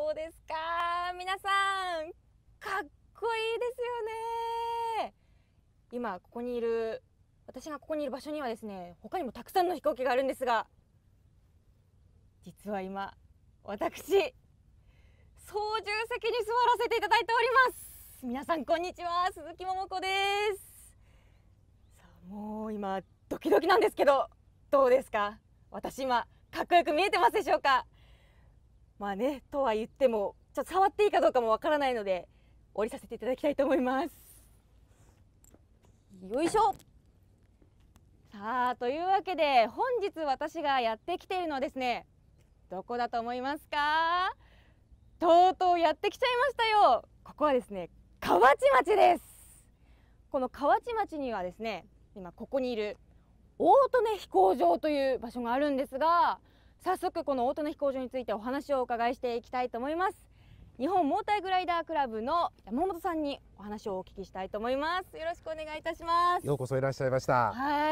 どうですか皆さん、かっこいいですよね。今ここにいる、私がここにいる場所にはですね、他にもたくさんの飛行機があるんですが、実は今私操縦席に座らせていただいております。皆さんこんにちは、鈴木桃子です。さあ、もう今ドキドキなんですけど、どうですか？私今かっこよく見えてますでしょうか？まあね、とは言ってもちょっと触っていいかどうかもわからないので降りさせていただきたいと思います。よいしょ。さあ、というわけで本日私がやってきているのはですね、どこだと思いますか？とうとうやってきちゃいましたよ。ここはですね、河内町です。この河内町にはですね、今ここにいる大利根飛行場という場所があるんですが、早速この大利根飛行場についてお話をお伺いしていきたいと思います。日本モーターグライダークラブの山本さんにお話をお聞きしたいと思います。よろしくお願いいたします。 ようこそいらっしゃいました。 はい。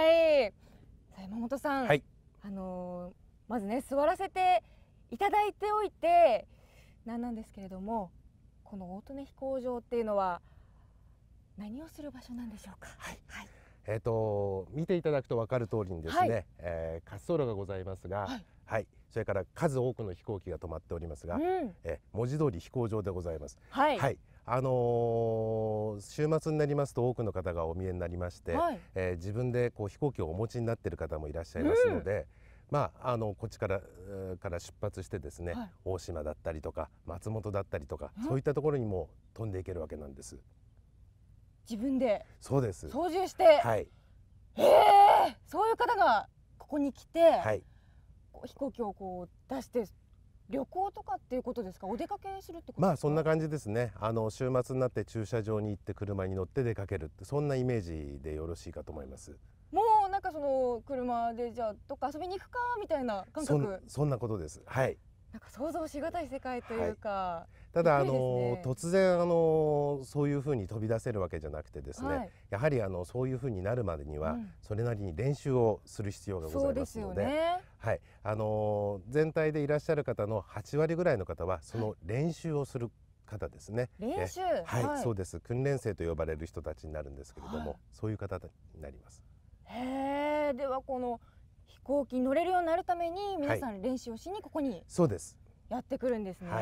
さあ、山本さん、 はい、 まずね、座らせていただいておいてなんですけれども、この大利根飛行場っていうのは何をする場所なんでしょうか？ はい、 はい、 見ていただくと分かる通りにですね、滑走路がございますが、はい、それから数多くの飛行機が止まっておりますが、文字通り飛行場でございます。はい、はい、週末になりますと多くの方がお見えになりまして、自分でこう飛行機をお持ちになっている方もいらっしゃいますので、まあ、こっちから出発してですね、大島だったりとか松本だったりとか、そういったところにも飛んでいけるわけなんです。 自分でそうです操縦して、はい、そういう方がここに来て、はい、飛行機をこう出して旅行とかっていうことですか？お出かけするってことですか？ まあそんな感じですね。週末になって駐車場に行って車に乗って出かけるって、そんなイメージでよろしいかと思います。 もうなんかその車でじゃあどっか遊びに行くかみたいな感覚。 そんなことです。はい。 なんか想像しがたい世界というか、はい、 ただ突然そういうふうに飛び出せるわけじゃなくてですね、やはりそういうふうになるまでにはそれなりに練習をする必要がございますので、はい、全体でいらっしゃる方の8割ぐらいの方はその練習をする方ですね。 練習、 はい、そうです。訓練生と呼ばれる人たちになるんですけれども、そういう方になります。 へえ、ではこの飛行機に乗れるようになるために皆さん練習をしにここにやってくるんですね。はい、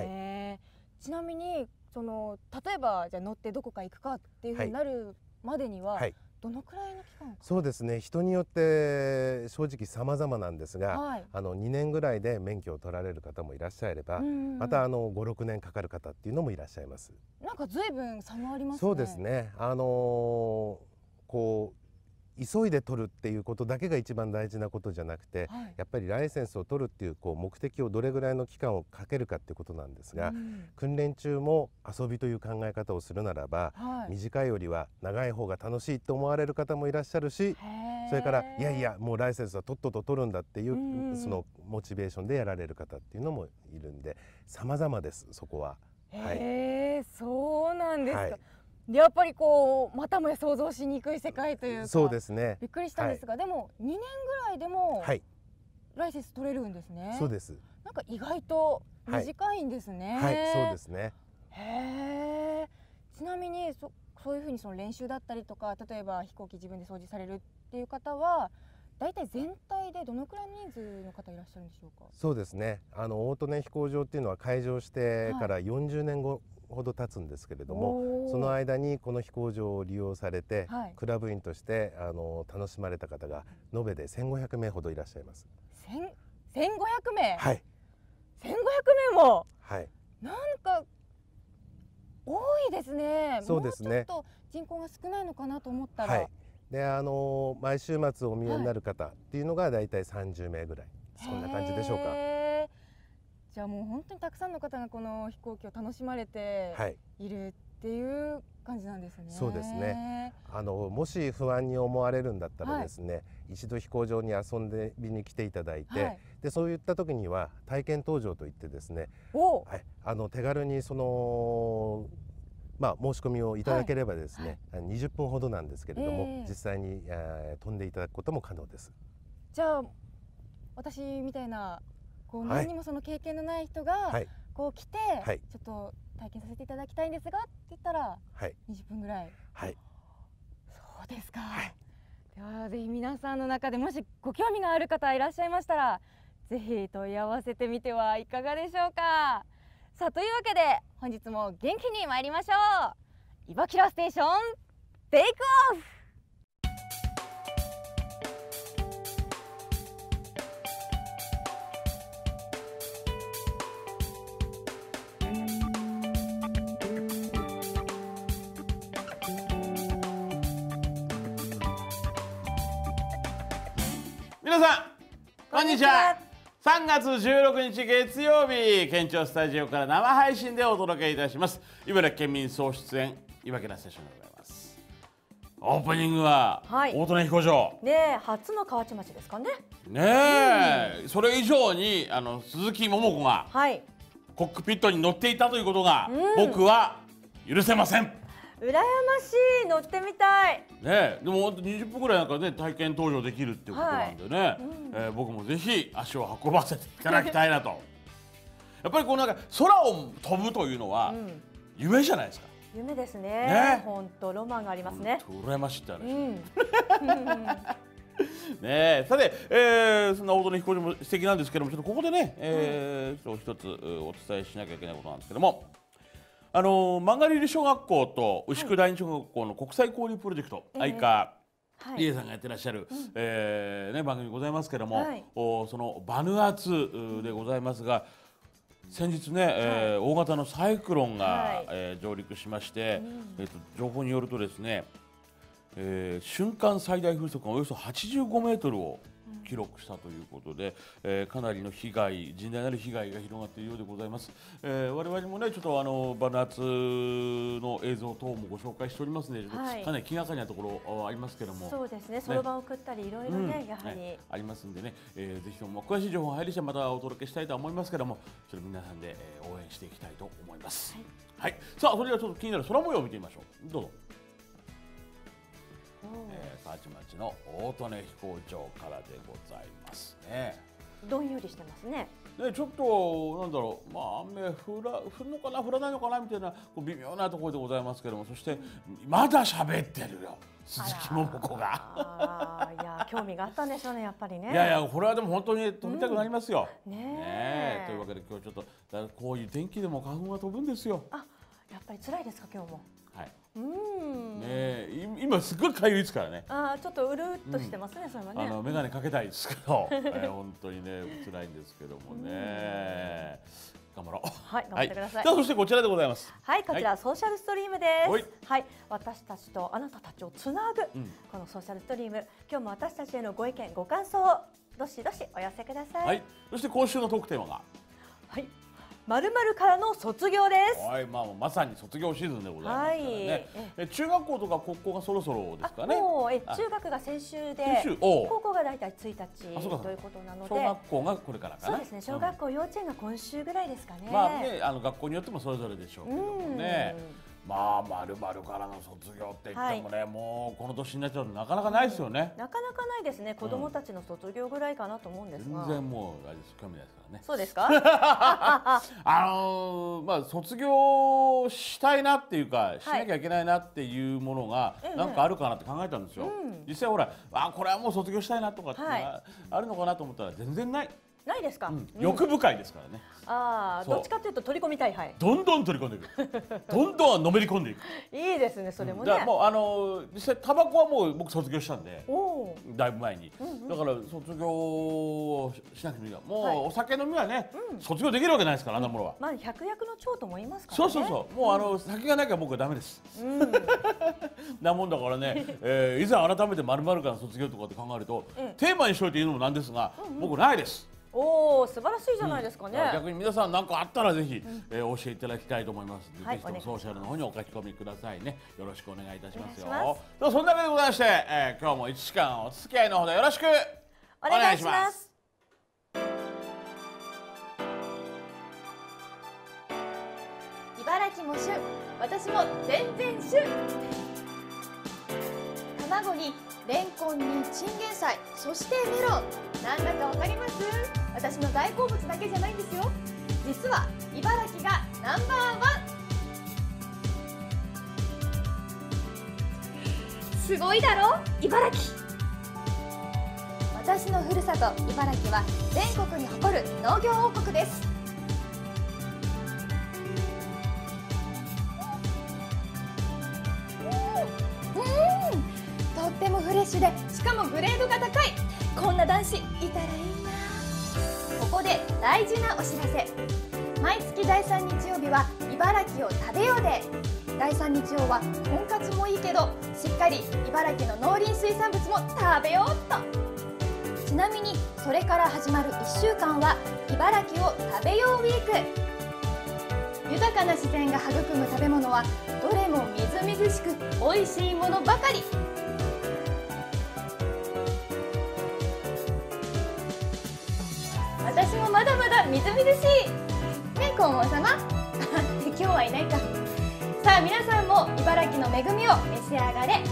ちなみに例えばじゃあ乗ってどこか行くかっていうふうになるまでには、どのくらいの期間か？ そうですね、人によって正直様々なんですが、2年ぐらいで免許を取られる方もいらっしゃれば、また5、6年かかる方っていうのもいらっしゃいます。 なんか随分差がありますね。 そうですね。こう急いで取るっていうことだけが一番大事なことじゃなくて、やっぱりライセンスを取るっていう目的をどれぐらいの期間をかけるかっていうことなんですが、訓練中も遊びという考え方をするならば、短いよりは長い方が楽しいと思われる方もいらっしゃるし、それからいやいやもうライセンスはとっとと取るんだっていう、そのモチベーションでやられる方っていうのもいるんで、様々です、そこは。 そうなんですか。やっぱりこうまたもや想像しにくい世界というか、 そうですね、 びっくりしたんですが、でも2年ぐらいでもライセンス取れるんですね。 そうです。 なんか意外と短いんですね。 はい、そうですね。 へえ。ちなみにそういうふうにその練習だったりとか、例えば飛行機自分で操縦されるっていう方はだいたい全体でどのくらいの人数の方いらっしゃるんでしょうか？そうですね、 大利根飛行場っていうのは開場してから40年後ほど経つんですけれども、その間にこの飛行場を利用されて、クラブ員として楽しまれた方が延べで1500名ほどいらっしゃいます。 1500名？ はい。 1500名も。 はい。 なんか多いですね。 そうですね。 もうちょっと人口が少ないのかなと思ったら。 はい。で毎週末お見えになる方っていうのがだいたい30名ぐらい、そんな感じでしょうか。 じゃあもう本当にたくさんの方がこの飛行機を楽しまれているっていう感じなんですね。 そうですね。もし不安に思われるんだったらですね、一度飛行場に遊んで見に来ていただいて、でそういった時には体験搭乗といってですね、手軽に申し込みをいただければですね、20分ほどなんですけれども、実際に飛んでいただくことも可能です。 じゃあ私みたいな何にもその経験のない人がこ来て、ちょっと体験させていただきたいんですがって言ったら、20分ぐらい。そうですか。ではぜひ皆さんの中でもしご興味がある方いらっしゃいましたら、ぜひ問い合わせてみてはいかがでしょうか。さあ、というわけで本日も元気に参りましょう。イバキュラステーションテイクオフ。 皆さんこんにちは。3月16日月曜日、県庁スタジオから生配信でお届けいたします茨城県民総出演イバキュラステーションでございます。オープニングは大利根飛行場、 初の河内町ですかね。 それ以上に鈴木桃子がコックピットに乗っていたということが、僕は許せません。 羨ましい、乗ってみたい。 でも20分ぐらいなんかね体験搭乗できるっていうことなんでね、僕もぜひ足を運ばせていただきたいなと。やっぱりこうなんか空を飛ぶというのは夢じゃないですか。 夢ですね。本当ロマンがありますね。 羨ましいって話。さて、そんな大利根飛行場も素敵なんですけども、ちょっとここでね、一つお伝えしなきゃいけないことなんですけども。マンガリリ小学校と牛久第二小学校の国際交流プロジェクト、相川理恵さんがやってらっしゃる、番組ございますけども、そのバヌアツでございますが、先日ね、大型のサイクロンが、上陸しまして、情報によるとですね、瞬間最大風速がおよそ85メートルを記録したということで、かなりの被害、甚大なる被害が広がっているようでございます。我々もねちょっとバヌアツの映像等もご紹介しておりますので、かなり気がかりなところありますけども、 そうですね、そろばんを送ったりいろいろね、やはりありますんでね、ぜひとも詳しい情報が入り次第またお届けしたいと思いますけども、それ皆さんで応援していきたいと思います。さあ、それではちょっと気になる空模様を見てみましょう。どうぞ。河内町の大利根飛行場からでございますね。 どんよりしてますね。 ちょっとなんだろう、雨降るのかな降らないのかなみたいな微妙なところでございますけども、そしてまだ喋ってるよ鈴木桃子が。 いや興味があったんでしょうね、やっぱりね。 いやこれはでも本当に飛びたくなりますよ。というわけで今日ちょっとこういう天気でも花粉が飛ぶんですよ。 やっぱり辛いですか今日も。 今すごいかゆいですからね。 ちょっとうるっとしてますね、それはね。 眼鏡かけたいですけど、本当にね辛いんですけどもね。頑張ろう。 頑張ってください。 そしてこちらでございます。 こちらソーシャルストリームです。私たちとあなたたちをつなぐこのソーシャルストリーム、今日も私たちへのご意見ご感想をどしどしお寄せください。 そして今週のトークテーマが 〇〇からの卒業です。 まさに卒業シーズンでございますからね。中学校とか高校がそろそろですかね。 中学が先週で、高校がだいたい1日ということなので、 小学校がこれからかな。 そうですね、小学校幼稚園が今週ぐらいですかね。 学校によってもそれぞれでしょうけどもね。〇〇からの卒業って言ってもね、もうこの年になっちゃうとなかなかないですよね。 なかなかないですね。子供たちの卒業ぐらいかなと思うんですが。 全然もう興味ないですからね。 そうですか。 卒業したいなっていうか、しなきゃいけないなっていうものがなんかあるかなって考えたんですよ。実際ほら、これはもう卒業したいなとかってあるのかなと思ったら全然ない。 ないですか。 欲深いですからね。 どっちかというと取り込みたい。 どんどん取り込んでいく。どんどんのめり込んでいく。 いいですね、それもね。 もう実際タバコはもう僕卒業したんで、だいぶ前に。だから卒業しなくていいが、もうお酒飲みはね、卒業できるわけないですから、あんなものは。 百薬の長とも言いますからね。 そう。もう酒がなきゃ僕はダメです。なもんだからね、いざ改めて〇〇から卒業とかって考えると、テーマにしといていいのもなんですが、僕ないです。 素晴らしいじゃないですかね。 逆に皆さん何かあったらぜひ教えていただきたいと思いますので、ぜひともソーシャルの方にお書き込みくださいね。よろしくお願いいたしますよ。そんなわけでございまして、今日も1時間お付き合いのほどよろしくお願いします。 茨城も旬、私も全然旬。卵にレンコンにチンゲン菜、そしてメロン。なんだかわかります？私の大好物だけじゃないんですよ。 実は茨城がナンバーワン。すごいだろ茨城。私のふるさと茨城は全国に誇る農業王国です。とってもフレッシュで、しかもグレードが高い。こんな男子いたらいいな。ここで大事なお知らせ。毎月第3日曜日は茨城を食べようで。第3日曜はとんかつもいいけど、しっかり茨城の農林水産物も食べようっと。ちなみにそれから始まる1週間は茨城を食べようウィーク。豊かな自然が育む食べ物はどれもみずみずしく美味しいものばかり。私もまだまだみずみずしいね、黄門様今日はいないか。さあ皆さんも茨城の恵みを召し上がれ。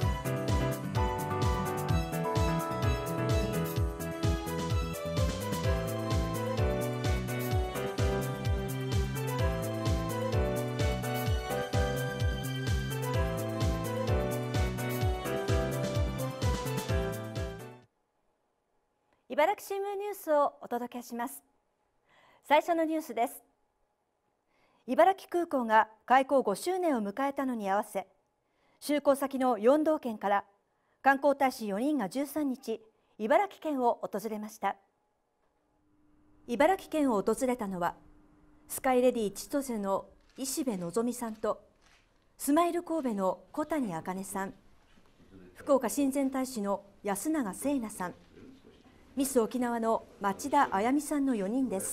茨城新聞ニュースをお届けします。最初のニュースです。茨城空港が開港5周年を迎えたのに合わせ、就航先の4道県から観光大使4人が13日、茨城県を訪れました。茨城県を訪れたのは、スカイレディ千歳の石部のぞみさんと、スマイル神戸の小谷茜さん、福岡親善大使の安永聖奈さん、ミス沖縄の町田あやみさんの4人です。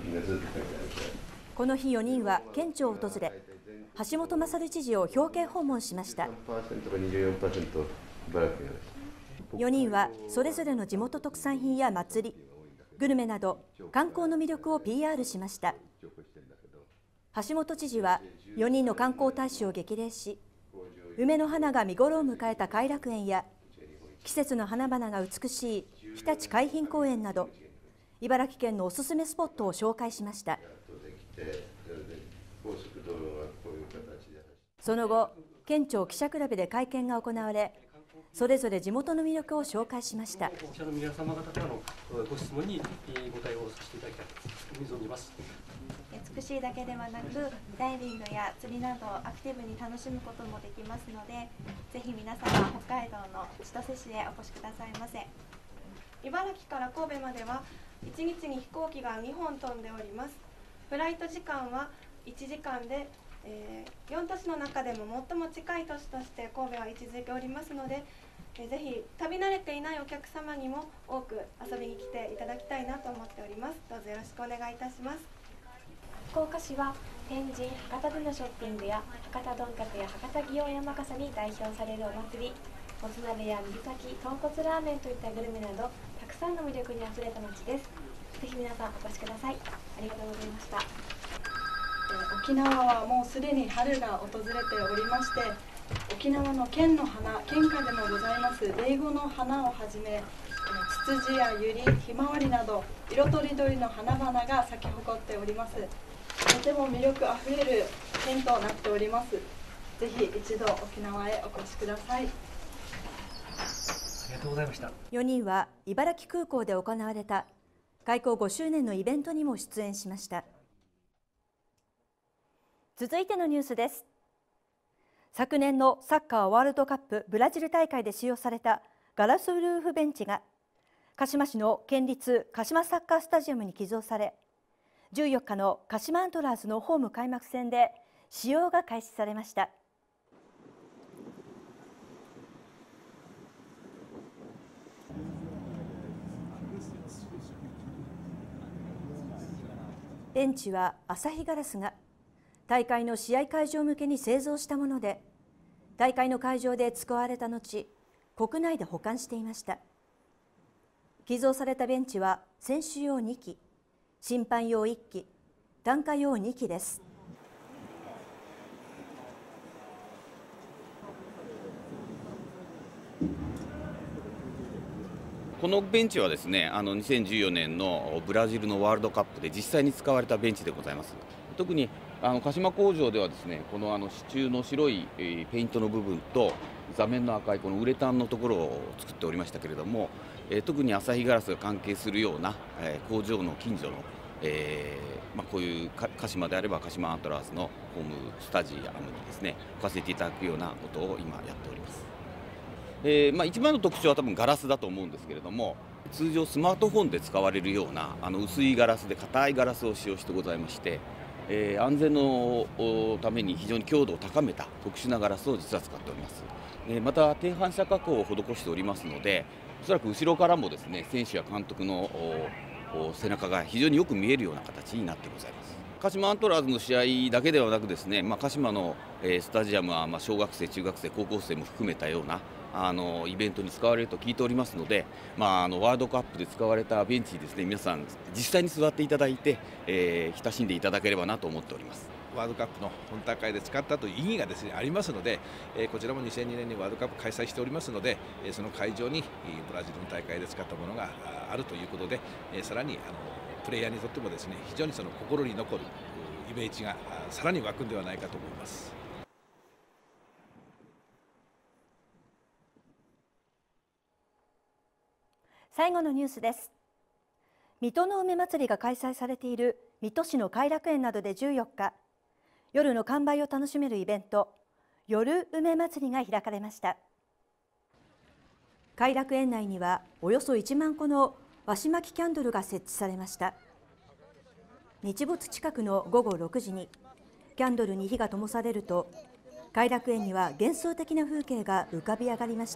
この日4人は県庁を訪れ、橋本勝知事を表敬訪問しました。4人はそれぞれの地元特産品や祭り、グルメなど観光の魅力を PR しました。橋本知事は4人の観光大使を激励し、梅の花が見頃を迎えた偕楽園や季節の花々が美しい日立海浜公園など、茨城県のおすすめスポットを紹介しました。その後、県庁記者クラブで会見が行われ、それぞれ地元の魅力を紹介しました。 保護者の皆様方からのご質問にご対応させていただきたいと存じます。 美しいだけではなく、ダイビングや釣りなどアクティブに楽しむこともできますので、ぜひ皆様北海道の千歳市へお越しくださいませ。 茨城から神戸までは1日に飛行機が2本飛んでおります。フライト時間は1時間で、4都市の中でも最も近い都市として神戸は位置づいておりますので、ぜひ旅慣れていないお客様にも多く遊びに来ていただきたいなと思っております。どうぞよろしくお願いいたします。 福岡市は天神博多でのショッピングや博多どんかつや博多祇園山笠に代表されるお祭り、もつ鍋や水炊き、豚骨ラーメンといったグルメなどたくさんの魅力にあふれた街です。ぜひ皆さんお越しください。ありがとうございました。 沖縄はもうすでに春が訪れておりまして、沖縄の県の花、県花でもございます英語の花をはじめ、ツツジやユリ、ひまわりなど色とりどりの花々が咲き誇っております。とても魅力あふれる県となっております。ぜひ一度沖縄へお越しください。 ありがとうございました。 4人は茨城空港で行われた開港5周年のイベントにも出演しました。続いてのニュースです。昨年のサッカーワールドカップブラジル大会で使用されたガラスルーフベンチが鹿島市の県立鹿島サッカースタジアムに寄贈され、14日の鹿島アントラーズのホーム開幕戦で使用が開始されました。ベンチは朝日ガラスが大会の試合会場向けに製造したもので、大会の会場で使われた後、国内で保管していました。寄贈されたベンチは選手用2機、審判用1機、檀家用2機です。 このベンチはですね、2014年のブラジルのワールドカップで実際に使われたベンチでございます。特に鹿島工場ではですね、この支柱の白いペイントの部分と座面の赤いこのウレタンのところを作っておりましたけれども、特に朝日ガラスが関係するような工場の近所のこういう鹿島であれば鹿島アントラーズのホームスタジアムにですね置かせていただくようなことを今やっております。一番の特徴は多分ガラスだと思うんですけれども、通常スマートフォンで使われるような薄いガラスで硬いガラスを使用してございまして、安全のために非常に強度を高めた特殊なガラスを実は使っております。また低反射加工を施しておりますので、おそらく後ろからもですね選手や監督の背中が非常によく見えるような形になってございます。鹿島アントラーズの試合だけではなくですね、鹿島のスタジアムは小学生、中学生、高校生も含めたようなイベントに使われると聞いておりますので、ワールドカップで使われたベンチにですね皆さん実際に座っていただいて、親しんでいただければなと思っております。 ワールドカップの本大会で使ったという意義がですねありますので、こちらも2002年にワールドカップ開催しておりますので、その会場にブラジルの大会で使ったものがあるということで、さらにプレイヤーにとってもですね非常にその心に残るイメージがさらに湧くんではないかと思います。 最後のニュースです。水戸の梅まつりが開催されている水戸市の偕楽園などで14日、夜の完売を楽しめるイベント、夜梅まつりが開かれました。偕楽園内にはおよそ1万個の和紙巻きキャンドルが設置されました。日没近くの午後6時にキャンドルに火が灯されると、偕楽園には幻想的な風景が浮かび上がりました。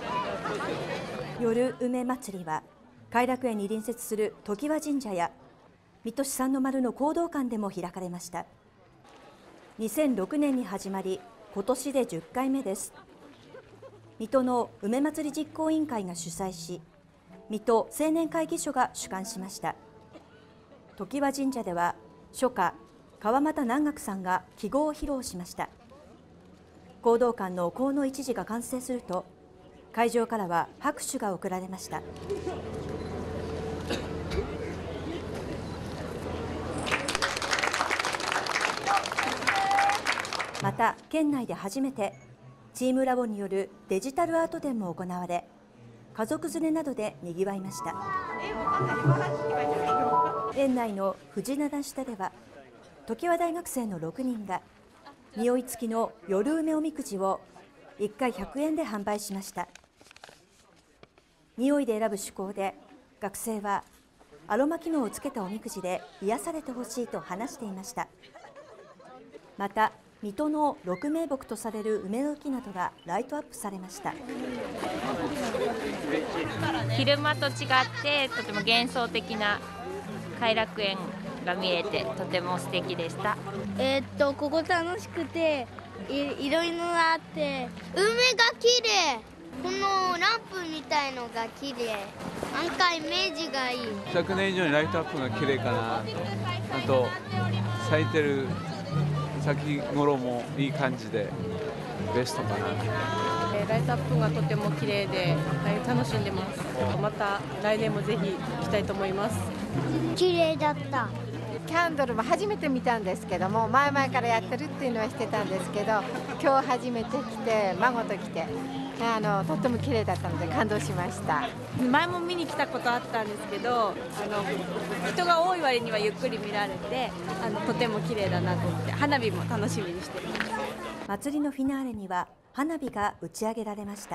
夜梅まつりは偕楽園に隣接する常盤神社や水戸市三の丸の講道館でも開かれました。2006年に始まり、今年で10回目です。水戸の梅まつり実行委員会が主催し、水戸青年会議所が主管しました。常盤神社では書家川俣南岳さんが揮毫を披露しました。講道館の講の一時が完成すると、会場からは拍手が送られました。また県内で初めてチームラボによるデジタルアート展も行われ、家族連れなどでにぎわいました。園内の藤棚下では常盤大学生の6人が匂い付きの夜梅おみくじを1回100円で販売しました。匂いで選ぶ趣向で、学生はアロマ機能をつけたおみくじで癒されてほしいと話していました。また水戸の六名木とされる梅の木などがライトアップされました。 昼間と違ってとても幻想的な偕楽園が見えてとても素敵でした。 ここ楽しくていろいろあって、梅が綺麗、このランプみたいのが綺麗、なんかイメージがいい。 昨年以上にライトアップが綺麗かなと、あと咲いてる先頃もいい感じでベストかな。 ライトアップがとても綺麗で、楽しんでます。また来年もぜひ来たいと思います。 綺麗だった。 キャンドルも初めて見たんですけども、前々からやってるっていうのはしてたんですけど、今日初めて来て、孫と来てとっても綺麗だったので感動しました。 前も見に来たことあったんですけど、人が多い割にはゆっくり見られて、とても綺麗だなと思って、花火も楽しみにしています。 祭りのフィナーレには花火が打ち上げられました。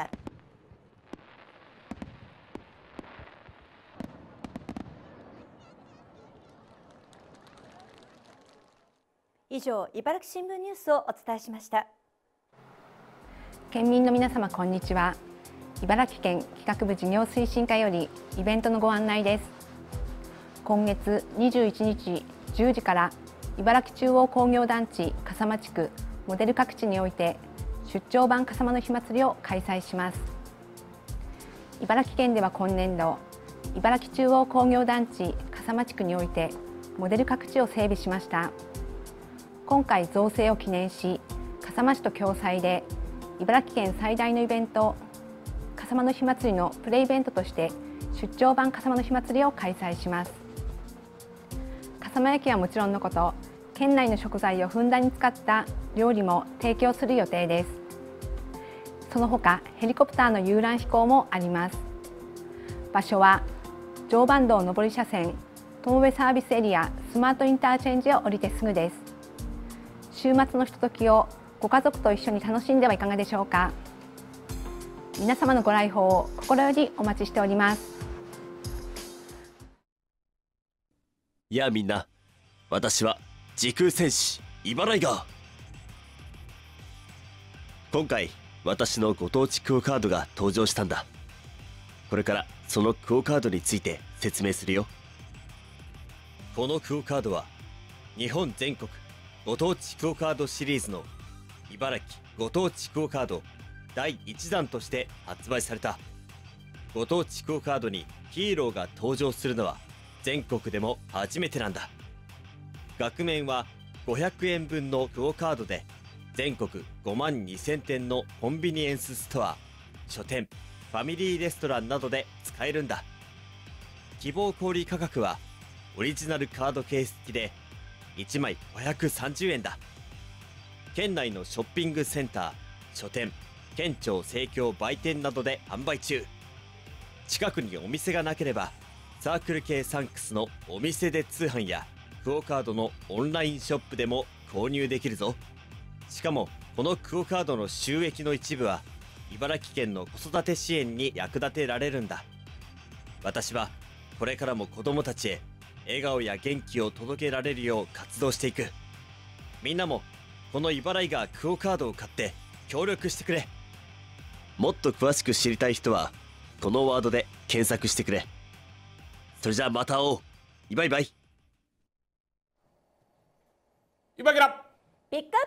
以上、茨城新聞ニュースをお伝えしました。 県民の皆様、こんにちは。茨城県企画部事業推進課よりイベントのご案内です。今月21日10時から茨城中央工業団地笠間地区モデル各地において出張版笠間の火祭りを開催します。茨城県では今年度、茨城中央工業団地笠間地区においてモデル各地を整備しました。今回造成を記念し、笠間市と共催で茨城県最大のイベント、笠間の火祭りのプレイベントとして出張版笠間の火祭りを開催します。笠間焼きはもちろんのこと、県内の食材をふんだんに使った料理も提供する予定です。その他ヘリコプターの遊覧飛行もあります。場所は常磐道上り車線友部サービスエリアスマートインターチェンジを降りてすぐです。週末のひとときをご家族と一緒に楽しんではいかがでしょうか。皆様のご来訪を心よりお待ちしております。 いやみんな、私は時空戦士イバライガー。今回私のご当地クオカードが登場したんだ。これからそのクオカードについて説明するよ。このクオカードは日本全国ご当地クオカードシリーズの茨城ご当地クオカード第1弾として発売された。ご当地クオカードにヒーローが登場するのは全国でも初めてなんだ。額面は500円分のクオカードで全国5万2000店のコンビニエンスストア、書店、ファミリーレストランなどで使えるんだ。希望小売価格はオリジナルカードケース付きで1枚530円だ。県内のショッピングセンター、書店、県庁生協売店などで販売中。近くにお店がなければサークル系サンクスのお店で通販やクオカードのオンラインショップでも購入できるぞ。しかもこのクオカードの収益の一部は茨城県の子育て支援に役立てられるんだ。私はこれからも子どもたちへ笑顔や元気を届けられるよう活動していく。みんなもこの茨城がクオカードを買って協力してくれ。もっと詳しく知りたい人はこのワードで検索してくれ。それじゃあまた会おう。バイバイ。 イバキラピック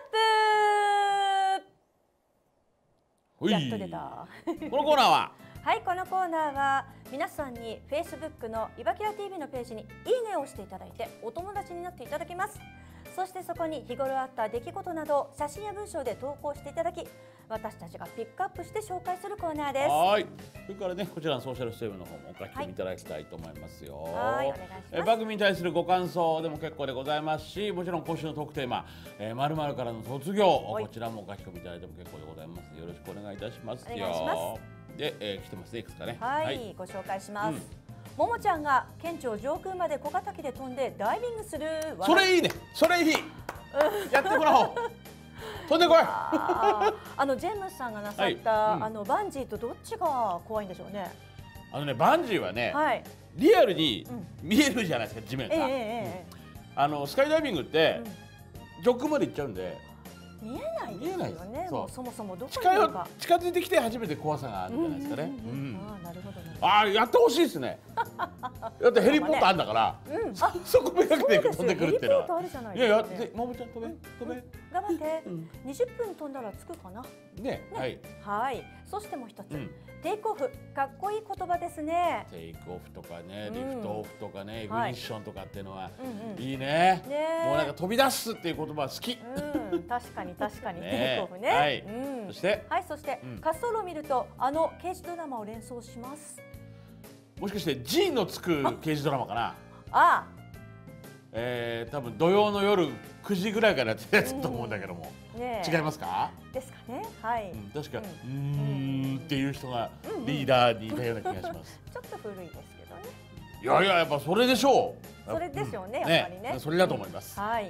アップ。やっと出た。 このコーナーははい、このコーナーは皆さんに Facebook のいばきら TV のページにいいねをしていただいてお友達になっていただきます。そしてそこに日頃あった出来事などを写真や文章で投稿していただき、私たちがピックアップして紹介するコーナーです。 はい。それからね、こちらのソーシャルステーブの方もお書き込みいただきたいと思いますよ。 はい、お願いします。 番組に対するご感想でも結構でございますし、もちろん今週のトークテーマ、〇〇からの卒業、こちらもお書き込みいただいても結構でございます。よろしくお願いいたしますよ。 お願いします。 で、来てますね、いくつかね。 はい、ご紹介します。ももちゃんが県庁上空まで小型機で飛んでダイビングする。 それいいね。それいい。やってもらおう。飛んでこい。 ジェームスさんがなさった、バンジーとどっちが怖いんでしょうね。 バンジーはね、リアルに見えるじゃないですか、地面が。スカイダイビングって上空まで行っちゃうんで見えないですよね。もうそもそもどこにいるか近づいてきて初めて怖さがあるんじゃないですかね。 なるほど。 やってほしいですね。だってヘリポートあんだから、そこめがけて飛んでくるっていうのは。いやいや、ももちゃん飛べ。 頑張って。20分飛んだら着くかな。 ね、はい。 はい。そしてもう一つ、テイクオフ、かっこいい言葉ですね。 テイクオフとかね、リフトオフとかね、イグニッションとかっていうのはいいね。もうなんか飛び出すっていう言葉好き。 確かにテイクオフね。 はい。そして滑走路を見ると刑事ドラマを連想します。 もしかして G のつく刑事ドラマかな。 ああ。 多分土曜の夜9時ぐらいからやってたやつと思うんだけども。違いますか？ ですかね。はい。 確かっていう人がリーダーにいたような気がします。 ちょっと古いですけどね。 いやいや、やっぱそれでしょう。 それでしょうね、やっぱりね。 それだと思います。はい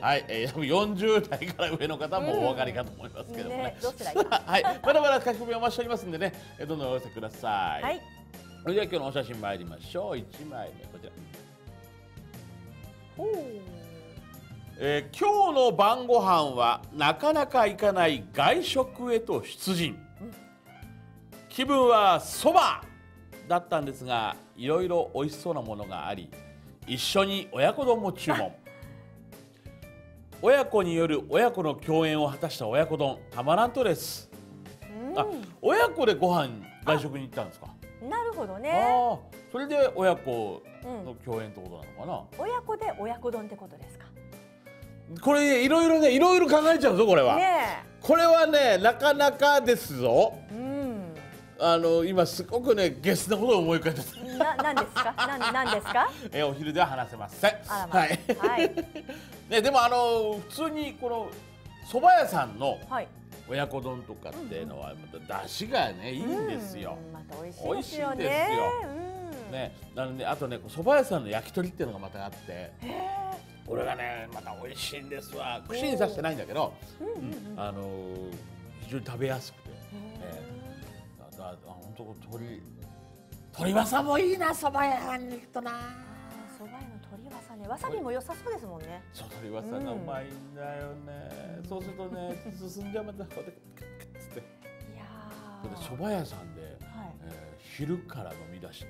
。40代から上の方もお分かりかと思いますけどもね。 どちらいい？ はい。まだまだ書き込みお待ちしておりますんでね、どんどんお寄せください。 はい。 それでは今日のお写真参りましょう。1枚目こちら。今日の晩ご飯はなかなか行かない外食へと出陣。気分はそばだったんですが、いろいろ美味しそうなものがあり、一緒に親子丼も注文。親子による親子の共演を果たした親子丼、たまらんとです。親子でご飯外食に行ったんですか？ なるほどね。 それで親子の共演ってことなのかな。 親子で親子丼ってことですか？ これいろいろ考えちゃうぞこれは。これはね、なかなかですぞ。 今すごくねゲスなことを思い浮かべてなんですか？なんですか？ お昼では話せません。 あらまあ、 はい。 はい。 ね、でも普通にこの蕎麦屋さんの親子丼とかっていうのはまた出汁がねいいんですよ。 また美味しいですよね。 ね、なのであとね蕎麦屋さんの焼き鳥っていうのがまたあって、これがねまた美味しいんですわ。串に刺してないんだけど、非常に食べやすくて、本当鶏わさもいいな、蕎麦屋に行くとな。 蕎麦屋の鶏わさね、わさびも良さそうですもんね。 そう、鶏わさがうまいんだよね。そうするとね進んじゃうまたこうやってクックッつって。いやー。蕎麦屋さんで昼から飲み出して、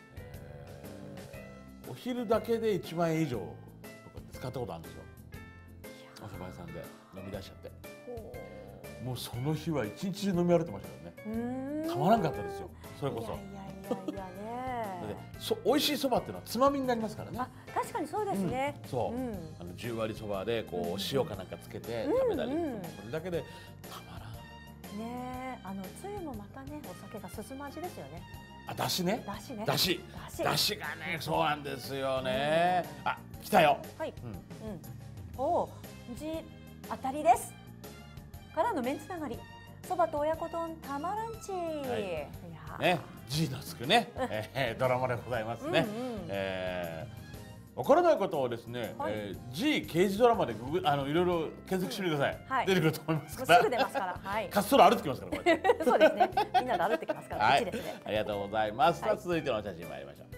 お昼だけで1万円以上とか使ったことあるんですよ。お蕎麦屋さんで飲み出しちゃって。もうその日は一日中飲み歩いてましたよね。たまらんかったですよ。それこそ。 いやね。 美味しいそばっていうのはつまみになりますからね。 あ、確かにそうですね。 そう。10割そばでこう塩かなんかつけて食べたり、それだけでたまらん。 ね、つゆもまたね、お酒が進む味ですよね。 あ、だしね。 だしがね、そうなんですよね。あ、来たよ。 はい。お、当たりです。からのメンツながり。そばと親子丼たまらんち。 ね、G のつくね、ドラマでございますね。わからないことをですね、G 刑事ドラマでいろいろ検索してください。出てくると思いますから。 すぐ出ますから。はい。 滑走路歩いてきますからこれ。 そうですね。みんなで歩いてきますから。 はい。ありがとうございます。さあ続いての写真参りましょう。こ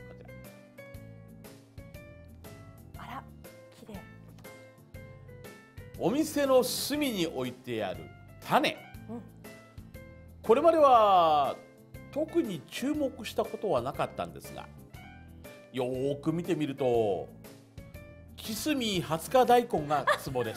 ちら。 あら、綺麗。 お店の隅に置いてある種。これまでは特に注目したことはなかったんですが、よーく見てみるとキスミ20日大根がツボです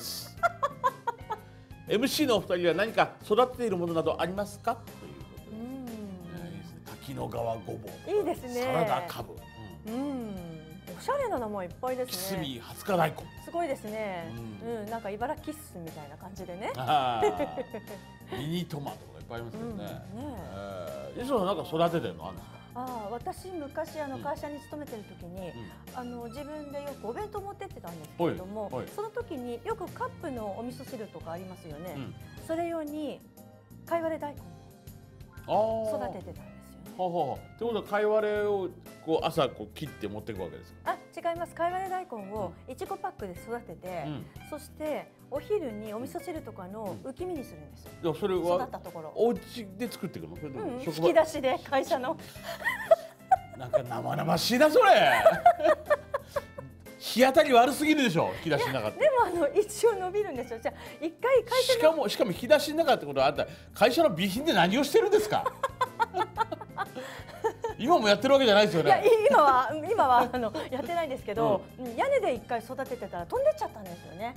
。MC のお二人は何か育てているものなどありますかということで、滝野川ごぼう、 いいですね。 サラダカブ、 おしゃれな名前いっぱいですね。 キスミ20日大根、 すごいですね。なんか茨城キッスみたいな感じでね。 ミニトマトがいっぱいありますけどね。磯野さんなんか育ててるのあるんですか？ 私昔会社に勤めてる時に自分でよくお弁当持ってってたんですけれども、その時によくカップのお味噌汁とかありますよね。それ用にかいわれ大根を育ててたんですよね。 ってことはかいわれをこう朝こう切って持っていくわけですか？ 違います。かいわれ大根をいちごパックで育てて、そしてお昼にお味噌汁とかの浮き身にするんですよ。 それは育ったところ。 お家で作っていくの？それとも引き出しで会社の。 なんか生々しいなそれ。日当たり悪すぎるでしょ、引き出しの中って。 でも一応伸びるんですよ。じゃあ一回会社しかも引き出しの中ってことはあんた会社の備品で何をしてるんですか？今もやってるわけじゃないですよね。 いや今はやってないんですけど、屋根で一回育ててたら飛んでっちゃったんですよね。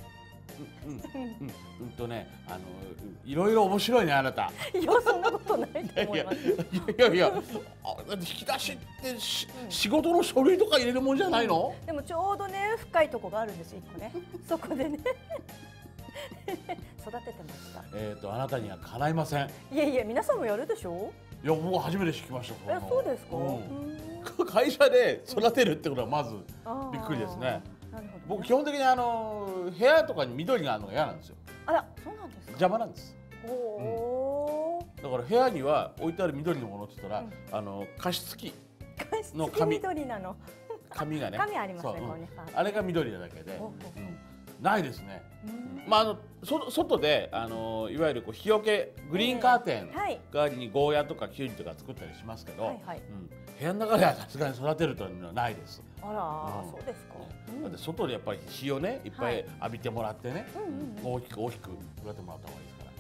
いろいろ面白いねあなた。 いやそんなことないと思います。 いや引き出しって仕事の書類とか入れるもんじゃないの？ でもちょうどね深いとこがあるんですよ一個ね。そこでね育ててました。 あなたにはかないません。 いや皆さんもやるでしょ？ いや僕初めて聞きました。 そうですか？ 会社で育てるってことはまずびっくりですね。僕基本的に部屋とかに緑があるのが嫌なんですよ。 あら、そうなんですか？ 邪魔なんです。だから部屋には置いてある緑のものって言ったら、加湿器の紙、 緑なの。 紙がね。 紙ありますね、これね。 あれが緑なだけで、ないですね。外でいわゆる日よけグリーンカーテン代わりにゴーヤとかキュウリとか作ったりしますけど、部屋の中ではさすがに育てるというのはないです。 あら、そうですか。 だって外でやっぱり日をねいっぱい浴びてもらってね、大きく育ててもらった方がいいですから。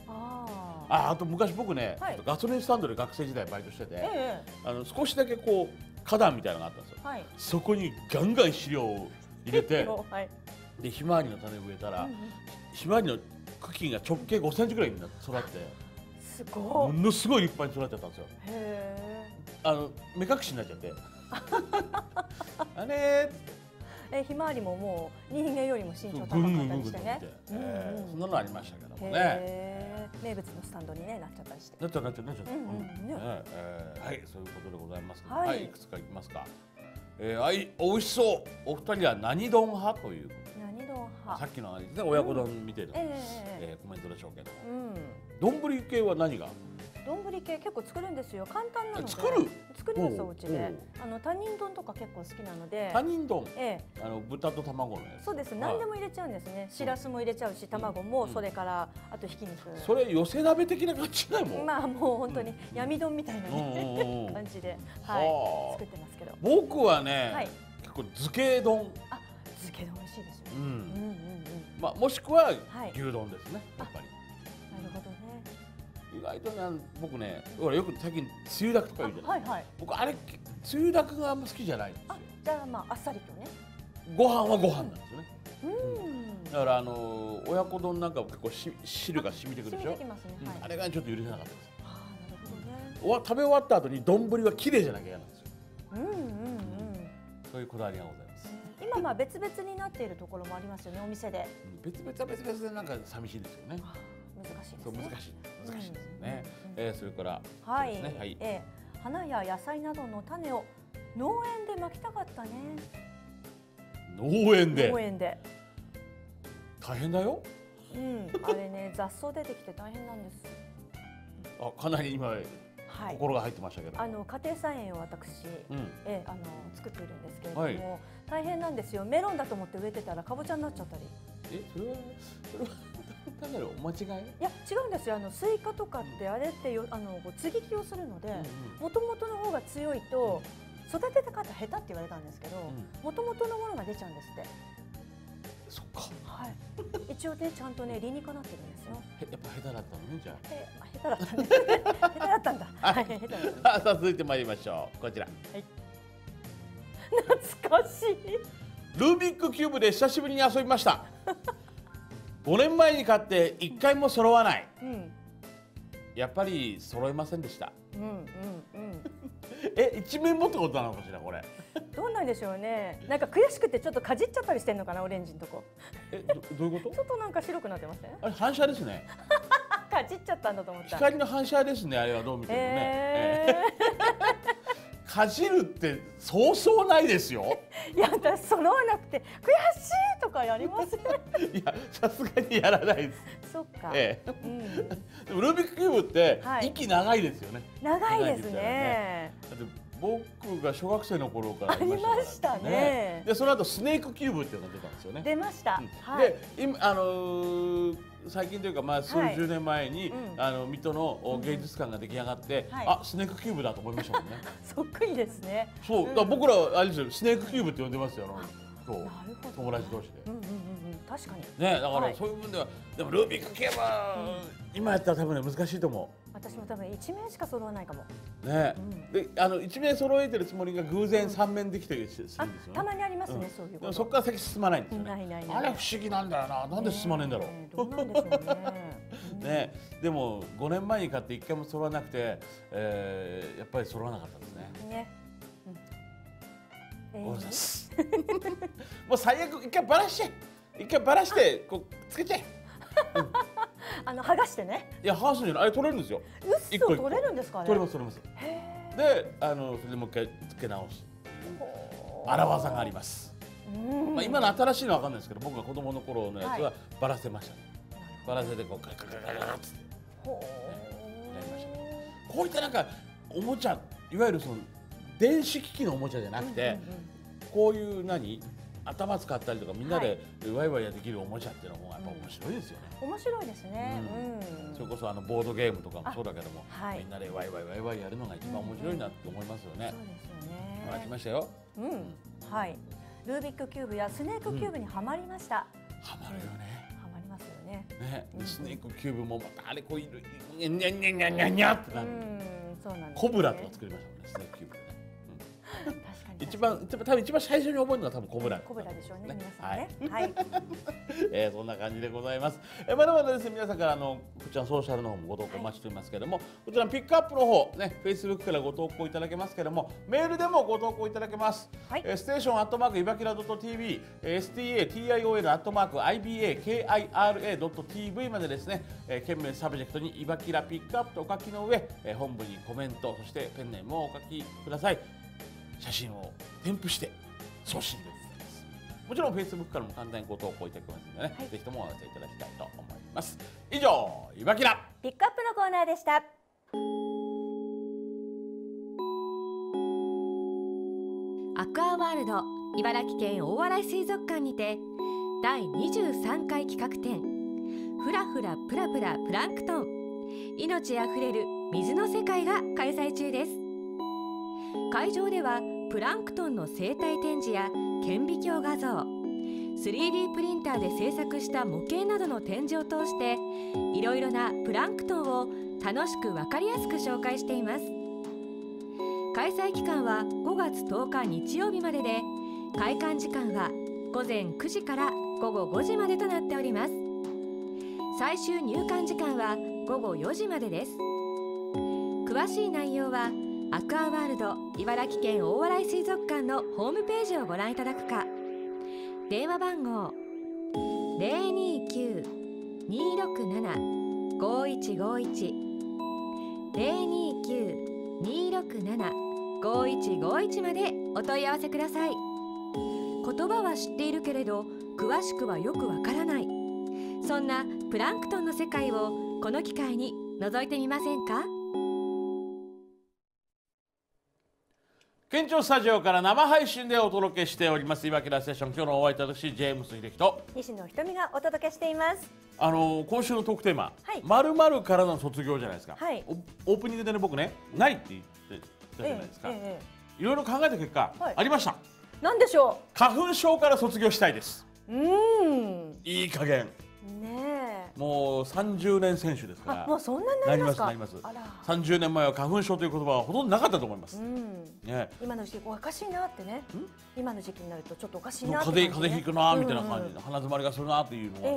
あと昔僕ね、ガソリンスタンドで学生時代バイトしてて、少しだけこう花壇みたいなのがあったんですよ。そこにガンガン肥料を入れて、でひまわりの種を植えたら、ひまわりの茎が直径5センチぐらいになって育って、 すごい。 ものすごい立派に育てたんですよ。目隠しになっちゃって。あれひまわりももう人間よりも身長高かったりしてね。 そんなのありましたけどもね。 名物のスタンドにねなっちゃったりして。 なっちゃう。はい、そういうことでございます。はい、いくつかいきますか。おいしそう。お二人は何丼派という。 何丼派。 さっきのですね、親子丼見てるコメントでしょうけど。丼系は何が？ 丼系結構作るんですよ。簡単なので。作りますお家で。他人丼とか結構好きなので。 他人丼。豚と卵のやつ。 そうです。何でも入れちゃうんですね。しらすも入れちゃうし、卵もそれからあとひき肉。 それ寄せ鍋的な感じないもん。 まあもう本当に闇丼みたいな感じで作ってますけど。 僕はね結構漬け丼。 あ、漬け丼美味しいですね。 まあもしくは牛丼ですね。やっぱり。 なるほどね。 意外とね、僕ね、よく最近つゆだくとか言うじゃない。僕あれつゆだくがあんま好きじゃないんですよ。 じゃあまああっさりとね。 ご飯はご飯なんですよね。だから親子丼なんか結構汁が染みてくるでしょ。あれがちょっと許せなかったです。食べ終わった後に丼は綺麗じゃなきゃ嫌なんですよ。そういうこだわりがございます。 今まあ別々になっているところもありますよね、お店で。 別々は別々でなんか寂しいですよね。 難しいですね。 難しいですね。それから花や野菜などの種を農園でまきたかったね。 農園で大変だよ。 あれね、雑草出てきて大変なんです。 かなり今心が入ってましたけど、 家庭菜園を私作っているんですけれども、大変なんですよ。メロンだと思って植えてたらかぼちゃになっちゃったり。 それは単なるお間違い？ いや違うんですよ。スイカとかってあれって接ぎ木をするので、もともとの方が強いと育てた方下手って言われたんですけど、もともとのものが出ちゃうんですって。 そっか。 はい。一応ねちゃんとね理にかなってるんですよ。 やっぱ下手だったのねじゃあ。下手だったね。下手だったんだ。はい。下手だった。 さあ続いてまいりましょう。こちら。 はい。懐かしい。 ルービックキューブで久しぶりに遊びました。5年前に買って1回も揃わない。やっぱり揃いませんでした。一面もってことなのかしらこれ。 どうなんでしょうね。なんか悔しくてちょっとかじっちゃったりしてんのかな、オレンジのとこ。 どういうこと？ ちょっとなんか白くなってません？ あれ反射ですね。 かじっちゃったんだと思った。 光の反射ですね、あれはどう見てもね。かじるってそうそうないですよ。 いや私揃わなくて悔しいとかやりません。 いやさすがにやらないです。 そっか。 でもルービックキューブって息長いですよね。 長いですね。 だって僕が小学生の頃からありましたね。 でその後スネークキューブっていうのが出たんですよね。 出ました。 で今最近というかまあ数十年前に水戸の芸術館が出来上がってスネークキューブだと思いましたもんね。 そっくりですね。 そうだから僕らあれですよ、スネークキューブって呼んでますよ。友達同士で。 確かに。 ね、だからそういう部分ではでもルービックキューブ今やったら多分ね難しいと思う。 私も多分1面しか揃わないかも。 ね、で1面揃えてるつもりが偶然3面できたりするんですよね。 たまにありますね、そういうこと。 そこから先進まないんですよね。あれ不思議なんだよな。なんで進まねえんだろう。 どうなんでしょうね。 ね、でも5年前に買って1回も揃わなくて、やっぱり揃わなかったですね。 ね。 ごめんなさい。もう最悪一回バラしてこうつけちゃえ。 剥がしてね。 いや剥がすんじゃない。あれ取れるんですよ。 嘘、取れるんですかね。 取れます取れます。でそれでもう一回つけ直す。荒技があります。まあ今の新しいのはわかんないですけど、僕が子供の頃のやつはバラせましたね。バラせてこうカカカカカってやりましたね。こういったなんかおもちゃ、いわゆるその電子機器のおもちゃじゃなくて、こういう頭使ったりとかみんなでワイワイできるおもちゃっていうのもやっぱ面白いですよね。 面白いですね。 それこそボードゲームとかもそうだけども、みんなでワイワイやるのが一番面白いなって思いますよね。 そうですよね。 来ましたよ。 はい。ルービックキューブやスネークキューブにはまりました。 はまるよね。 はまりますよね。 ね、スネークキューブもまたあれこういるにゃにゃにゃにゃにゃにゃってなる。 そうなんです。 コブラとか作りましたもんね、スネークキューブでね。 確かに。 一番最初に覚えるのは多分コブラ。 コブラでしょうね、皆さんね。はい。 そんな感じでございます。まだまだですね、皆さんからこちらのソーシャルの方もご投稿お待ちしておりますけれども、こちらのピックアップの方ね、Facebook からご投稿いただけますけれども、メールでもご投稿いただけます。ステーションいばきら .tv、STATION@ibakira.tv までですね、件名サブジェクトにいばきらピックアップとお書きの上、本文にコメント、そしてペンネームをお書きください。写真を添付して送信でございます。もちろん Facebook からも簡単にご投稿いただけますのでね、ぜひともお寄せいただきたいと思います。以上、いばきらピックアップのコーナーでした。 アクアワールド茨城県大洗水族館にて第23回企画展フラフラプラプラプランクトン命あふれる水の世界が開催中です。会場ではプランクトンの生態展示や顕微鏡画像 3D プリンターで制作した模型などの展示を通していろいろなプランクトンを楽しく分かりやすく紹介しています。開催期間は5月10日日曜日までで開館時間は午前9時から午後5時までとなっております。最終入館時間は午後4時までです。詳しい内容はアクアワールド茨城県大洗水族館のホームページをご覧いただくか、電話番号 029-267-5151 029-267-5151 までお問い合わせください。言葉は知っているけれど詳しくはよくわからない、そんなプランクトンの世界をこの機会に覗いてみませんか。 県庁スタジオから生配信でお届けしておりますいばきらセッション。今日のお相手は私ジェームス秀樹と西野ひとみがお届けしています。 今週のトークテーマ、〇〇からの卒業じゃないですか。 はい、 オープニングでね、僕ね、ないって言ってたじゃないですか。いろいろ考えた結果、ありました。 なんでしょう。 花粉症から卒業したいです。いい加減。もう30年選手ですから。 もうそんなになりますか。 なります。30年前は花粉症という言葉はほとんどなかったと思います。 今の時期おかしいなってね。今の時期になるとちょっとおかしいなって。 風邪ひくなみたいな感じで鼻詰まりがするなっていうのがあって、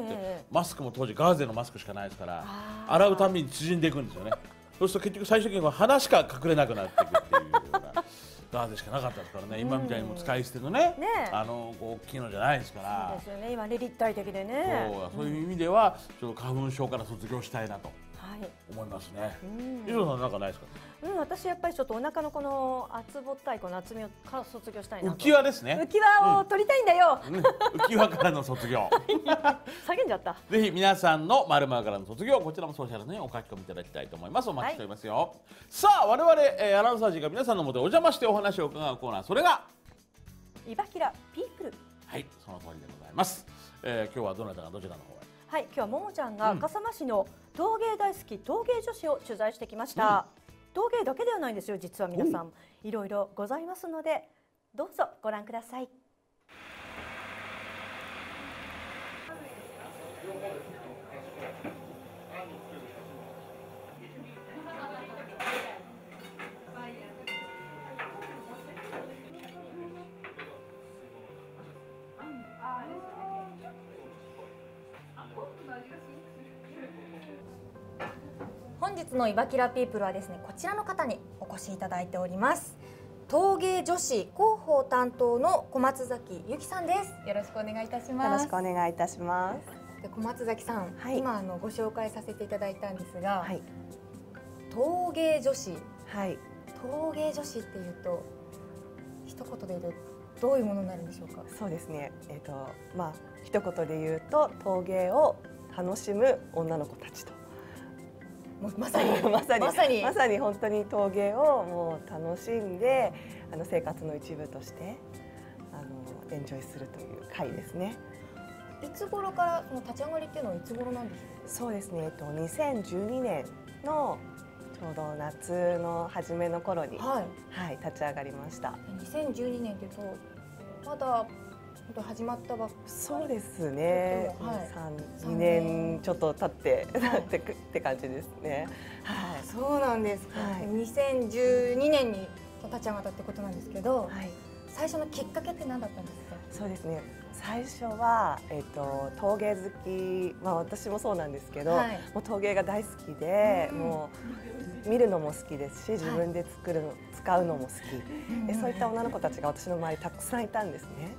マスクも当時ガーゼのマスクしかないですから、洗うたびに縮んでいくんですよね。そうすると結局最終的には鼻しか隠れなくなっていくっていうようなガーゼしかなかったですからね。今みたいにも使い捨てのね、大きいのじゃないですから。 そうですよね。今ね、立体的でね。 そういう意味ではちょっと花粉症から卒業したいなと思いますね。伊藤さんなんかないですか。 私やっぱりちょっとお腹のこの厚ぼったいこの厚みをから卒業したいなと。 浮き輪ですね。 浮き輪を取りたいんだよ。 浮き輪からの卒業。 叫んじゃった。 ぜひ皆さんの〇〇からの卒業、こちらもソーシャルにお書き込みいただきたいと思います。お待ちしておりますよ。さあ、我々アナウンサー陣が皆さんのもとお邪魔してお話を伺うコーナー、それがいばきらピープル。 はい、その通りでございます。今日はどなたがどちらの方へ。 はい、今日はももちゃんが笠間市の陶芸大好き陶芸女子を取材してきました。陶芸だけではないんですよ。実は皆さんいろいろございますので、どうぞご覧ください。本日のいばきらピープルはですね、こちらの方にお越しいただいております。陶芸女子広報担当の小松崎由紀さんです。よろしくお願いいたします。 よろしくお願いいたします。 で、小松崎さん、今ご紹介させていただいたんですが、陶芸女子、陶芸女子っていうと一言で言うとどういうものになるんでしょうか。 そうですね。一言で言うと陶芸を楽しむ女の子たちと。 まさに本当に陶芸をもう楽しんで生活の一部としてエンジョイするという会ですね。 いつ頃からその立ち上がりっていうのはいつ頃なんでしょうか。 そうですね。2012年のちょうど夏の初めの頃に、立ち上がりました。 2012年というとまだ始まったばっかり。 そうですね。2年ちょっと経ってって感じですね。 そうなんですか。2012年に立ち上がったってことなんですけど、 最初のきっかけって何だったんですか？ そうですね。最初は陶芸好き、私もそうなんですけど、もう陶芸が大好きで、もう見るのも好きですし、自分で使うのも好き。でそういった女の子たちが私の周りたくさんいたんですね。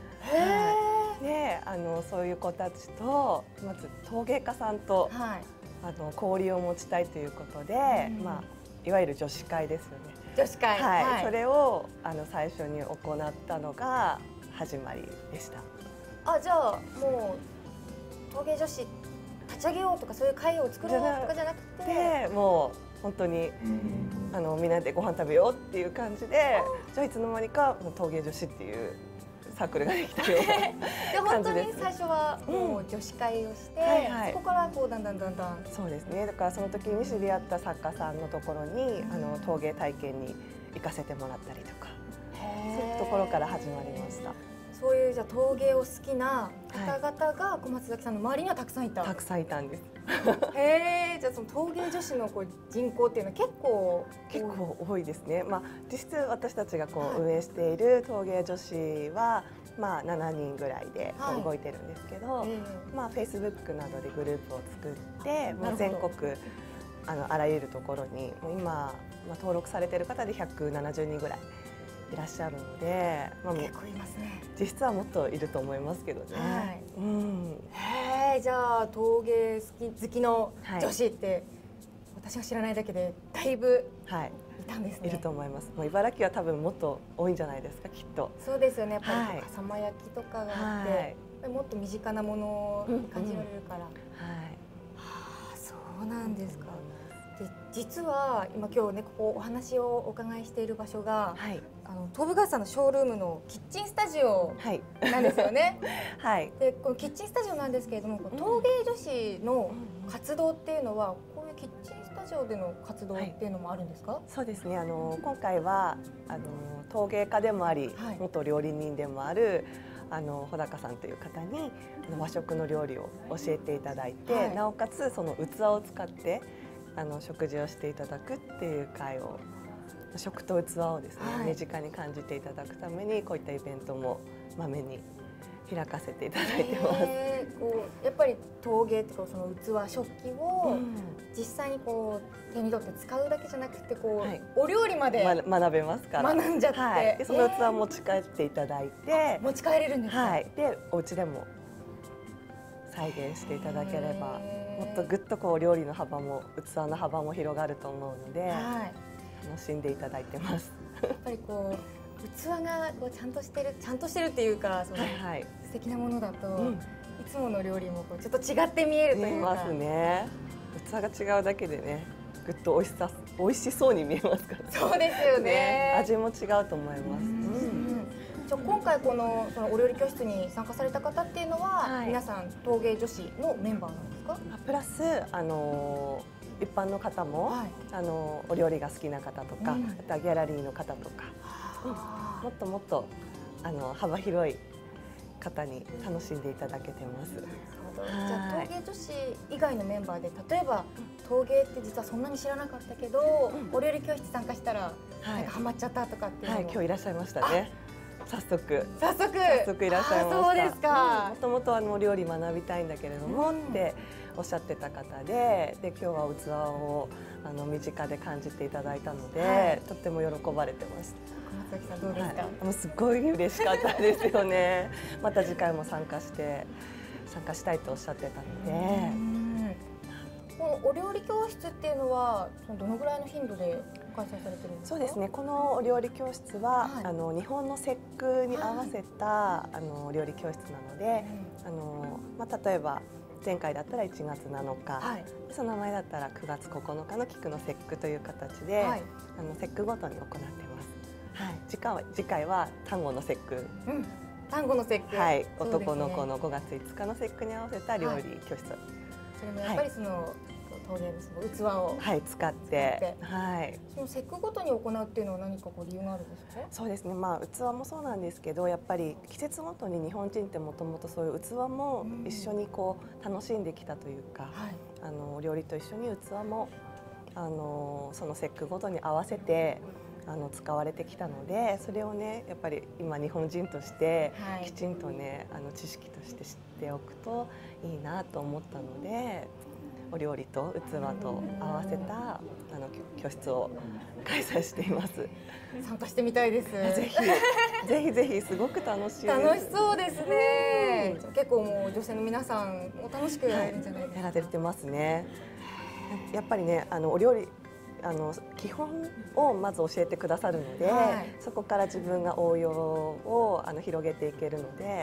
で、そういう子たちとまず陶芸家さんと、交流を持ちたいということで、いわゆる女子会ですよね。 女子会、 それを最初に行ったのが始まりでした。 じゃあもう陶芸女子立ち上げようとかそういう会を作ろうとかじゃなくて、もう本当にみんなでご飯食べようっていう感じで、じゃあいつの間にかもう陶芸女子っていうサークルができたような感じです。 本当に最初はもう女子会をして、そこからこうだんだんそうですね。だからその時に知り合った作家さんのところに陶芸体験に行かせてもらったりとか、そういうところから始まりました。 そういうじゃあ陶芸を好きな方々が小松崎さんの周りにはたくさんいた。 たくさんいたんです。 へえ、じゃあその陶芸女子の人口っていうのは結構多いですね。実質私たちが運営している陶芸女子は7人ぐらいで動いてるんですけど、Facebook などでグループを作って、全国あらゆるところに今登録されている方で170人ぐらいいらっしゃるので、 結構いますね。 実質はもっといると思いますけどね。 へえ、じゃあ陶芸好きの女子って、私が知らないだけでだいぶいたんですね。 いると思います。茨城は多分もっと多いんじゃないですか、きっと。 そうですよね。やっぱり笠間焼きとかがあって、もっと身近なものに感じられるから。そうなんですか。で実は今日ね、ここお話をお伺いしている場所が、東武ガスさんのショールームのキッチンスタジオなんですよね。でこのキッチンスタジオなんですけれども、陶芸女子の活動っていうのはこういうキッチンスタジオでの活動っていうのもあるんですか？ そうですね。今回は陶芸家でもあり、元料理人でもある穂高さんという方に和食の料理を教えていただいて、なおかつその器を使って食事をしていただくっていう会を、食と器をですね、身近に感じていただくためにこういったイベントもまめに開かせていただいてます。 やっぱり陶芸ってその器、食器を実際に手に取って使うだけじゃなくてお料理まで学べますから、 学んじゃって、 でその器を持ち帰っていただいて、 持ち帰れるんですか？ でお家でも再現していただければ、もっとぐっと料理の幅も器の幅も広がると思うので、楽しんでいただいてます。 やっぱり器がちゃんとしてるっていうか、素敵なものだと、いつもの料理もちょっと違って見えるというか。 見えますね。器が違うだけでね、ぐっと美味しそうに見えますから。 そうですよね。 味も違うと思います。 今回そのお料理教室に参加された方っていうのは、皆さん陶芸女子のメンバーなんですか？ プラス一般の方も、お料理が好きな方とか、あとはギャラリーの方とか、もっともっと幅広い方に楽しんでいただけてます。 じゃあ陶芸女子以外のメンバーで、例えば陶芸って実はそんなに知らなかったけど、お料理教室参加したらハマっちゃったとかっていうのも、 今日いらっしゃいましたね。早速いらっしゃいました。 そうですか。 もともと料理学びたいんだけれどもっておっしゃってた方で、今日は器を身近で感じていただいたので、とっても喜ばれてました。 小松崎さんどうですか？ もうすごい嬉しかったですよね。また次回も参加したいとおっしゃってたので。 このお料理教室っていうのはどのぐらいの頻度で開催されてるんですか？ そうですね。このお料理教室は、日本の節句に合わせた、料理教室なので、例えば前回だったら1月7日、その前だったら9月9日の菊の節句という形で、節句ごとに行ってます。次回は端午の節句。 端午の節句。 男の子の5月5日の節句に合わせた料理教室。 それもやっぱりその陶芸の器を使って、 その節句ごとに行うっていうのは何か理由があるんですか？ そうですね。器もそうなんですけど、やっぱり季節ごとに日本人ってもともとそういう器も一緒に楽しんできたというか、料理と一緒に器もその節句ごとに合わせて使われてきたので、それをねやっぱり今日本人としてきちんとね知識として知っておくといいなと思ったので、お料理と器と合わせた教室を開催しています。 参加してみたいです。 ぜひぜひ、すごく楽しいです。 楽しそうですね。結構もう女性の皆さんも楽しくやれるんじゃないですか。 やられてますね。やっぱりねお料理基本をまず教えてくださるので、そこから自分が応用を広げていけるので、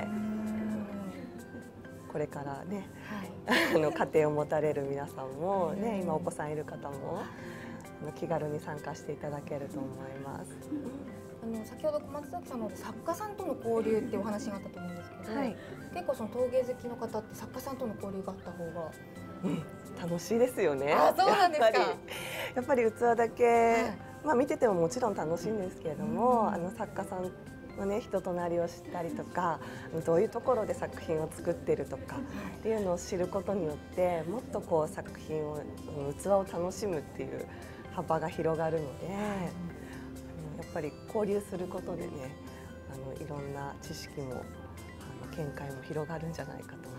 これからね、家庭を持たれる皆さんもね、今お子さんいる方も気軽に参加していただけると思います。 先ほど小松崎さんの作家さんとの交流っていうお話があったと思うんですけど、結構その陶芸好きの方って作家さんとの交流があった方が楽しいですよね。 あ、そうなんですか。 やっぱり器だけ、見ててももちろん楽しいんですけれども、作家さんのね人となりを知ったりとか、どういうところで作品を作ってるとかっていうのを知ることによって、もっとこう作品を器を楽しむっていう幅が広がるので、やっぱり交流することでね、いろんな知識も見解も広がるんじゃないかと思って。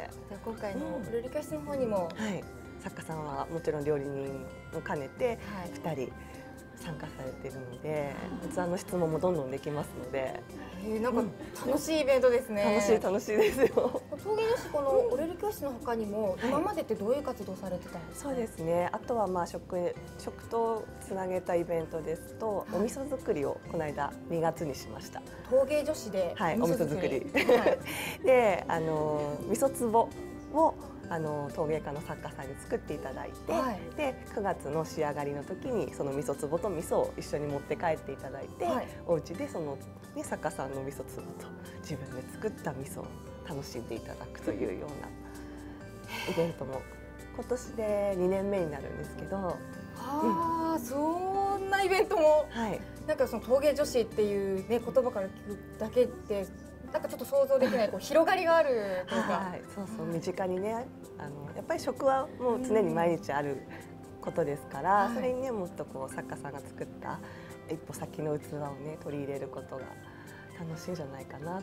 じゃあ今回のお料理教室の方にも、 作家さんはもちろん料理人を兼ねて2人参加されているので、器の質問もどんどんできますので、 なんか楽しいイベントですね。 楽しいですよ。 陶芸女子、このお料理教室の他にも今までってどういう活動されてたんですか？ そうですね。あとは食とつなげたイベントですと、お味噌作りをこの間2月にしました。 陶芸女子でお味噌作りで、味噌壺を陶芸家の作家さんに作っていただいて、で9月の仕上がりの時にその味噌壺と味噌を一緒に持って帰っていただいて、お家でその、作家さんの味噌壺と自分で作った味噌を楽しんでいただくというようなイベントも今年で2年目になるんですけど、 そんなイベントも、なんかその陶芸女子っていうね言葉から聞くだけでなんかちょっと想像できない広がりがあるというか、 そう身近にね、やっぱり食はもう常に毎日あることですから、それにねもっとこう作家さんが作った一歩先の器をね取り入れることが楽しいんじゃないかなと思って。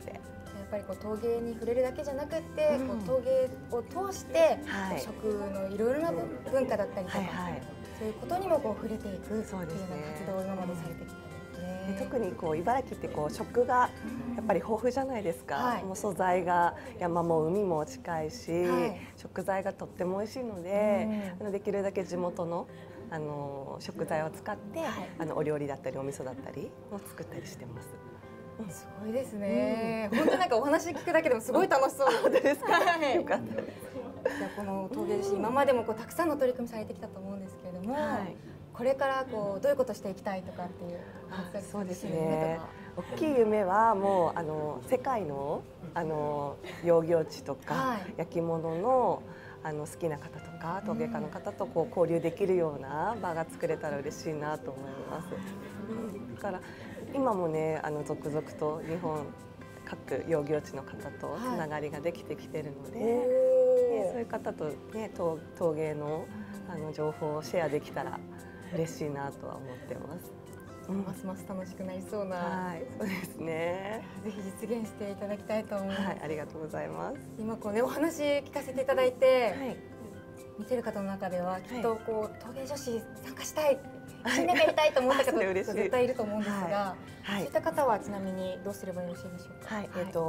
やっぱりこう陶芸に触れるだけじゃなくって、こう陶芸を通して、食のいろいろな文化だったりとか、そういうことにもこう触れていくっていうような活動を今までされてきたんですね。 特にこう茨城ってこう食がやっぱり豊富じゃないですか。もう素材が山も海も近いし、食材がとっても美味しいので、できるだけ地元の食材を使ってお料理だったりお味噌だったりを作ったりしてます。 すごいですね。本当なんかお話聞くだけでもすごい楽しそうです。 よかったです。 じゃあこの陶芸女子、今までもこうたくさんの取り組みされてきたと思うんですけれども、これからこうどういうことしていきたいとかっていう。 そうですね。大きい夢はもう世界の養業地とか焼き物の好きな方とか陶芸家の方とこう交流できるような場が作れたら嬉しいなと思います。だから今もね続々と日本各養業地の方とつながりができてきてるので、そういう方とね陶芸の情報をシェアできたら嬉しいなとは思ってます。 ますます楽しくなりそうな。 そうですね。 ぜひ実現していただきたいと思います。 ありがとうございます。 今こうねお話聞かせていただいて、見てる方の中ではきっとこう陶芸女子参加したい、一緒にやりたいと思った方絶対いると思うんですが、そういった方はちなみにどうすればよろしいでしょうか。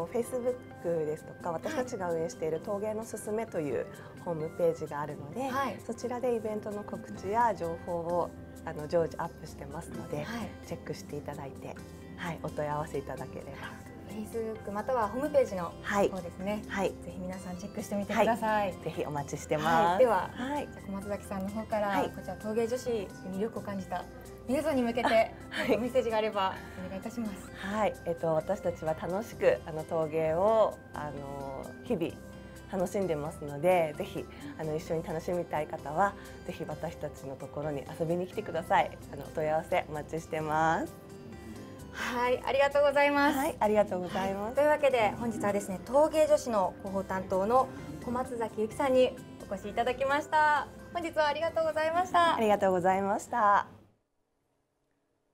Facebook ですとか私たちが運営している陶芸のすすめというホームページがあるので、そちらでイベントの告知や情報を常時アップしてますので、チェックしていただいて、お問い合わせいただければ。 Facebook またはホームページの方ですね。ぜひ皆さんチェックしてみてください。 ぜひお待ちしてます。 では、小松崎さんの方からこちら陶芸女子に魅力を感じた皆さんに向けてメッセージがあればお願いいたします。 私たちは楽しく陶芸を日々楽しんでますので、ぜひ一緒に楽しみたい方はぜひ私たちのところに遊びに来てください。お問い合わせお待ちしてます。 ありがとうございます。 ありがとうございます。 というわけで本日はですね、陶芸女子の広報担当の小松崎由紀さんにお越しいただきました。本日はありがとうございました。 ありがとうございました。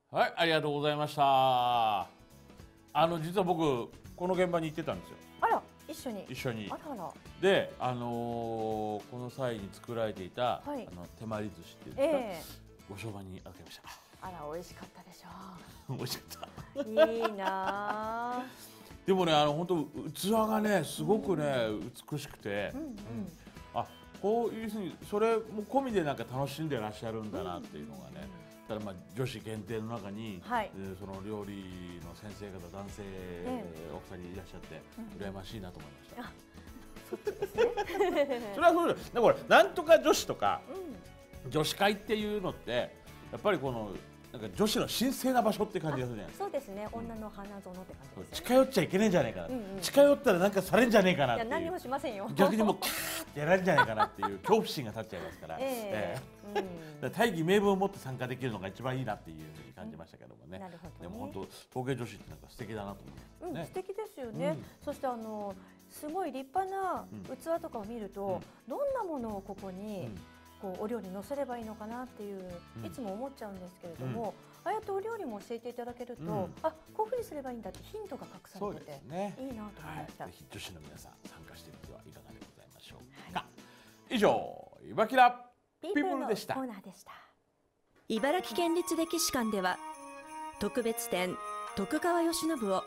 はい、ありがとうございました。実は僕この現場に行ってたんですよ。 あら、一緒に。 あらら。 で、この際に作られていた、 はい、 手まり寿司っていうんですか、ご商売にあけました。 あら、美味しかったでしょう。 美味しかった。 いいな。 でもね、本当器がね、すごくね、美しくて、あ、こういうふうにそれも込みでなんか楽しんでらっしゃるんだなっていうのがね。ただ女子限定の中に、その料理の先生方、男性お二人いらっしゃって羨ましいなと思いました。 そうですね。 それはそうです。だからなんとか女子とか女子会っていうのってやっぱりこのなんか女子の神聖な場所って感じがするじゃないですか。 そうですね。女の花園って感じです。 近寄っちゃいけないんじゃないかな。近寄ったらなんかされんじゃねえかなっていう。 いや、何もしませんよ。 逆にもうキャーってやられるんじゃないかなっていう恐怖心が立っちゃいますから。大義名分を持って参加できるのが一番いいなっていうふうに感じましたけどもね。でも本当陶芸女子ってなんか素敵だなと思いますね。 素敵ですよね。そしてすごい立派な器とかを見ると、どんなものをここにお料理に乗せればいいのかなっていういつも思っちゃうんですけれども、ああやってお料理も教えていただけると、あ、こういうふうにすればいいんだってヒントが隠されてていいなと思いました。 ぜひ女子の皆さん参加してみてはいかがでございましょうか。以上、いばきらピープルでした。 茨城県立歴史館では特別展徳川慶喜を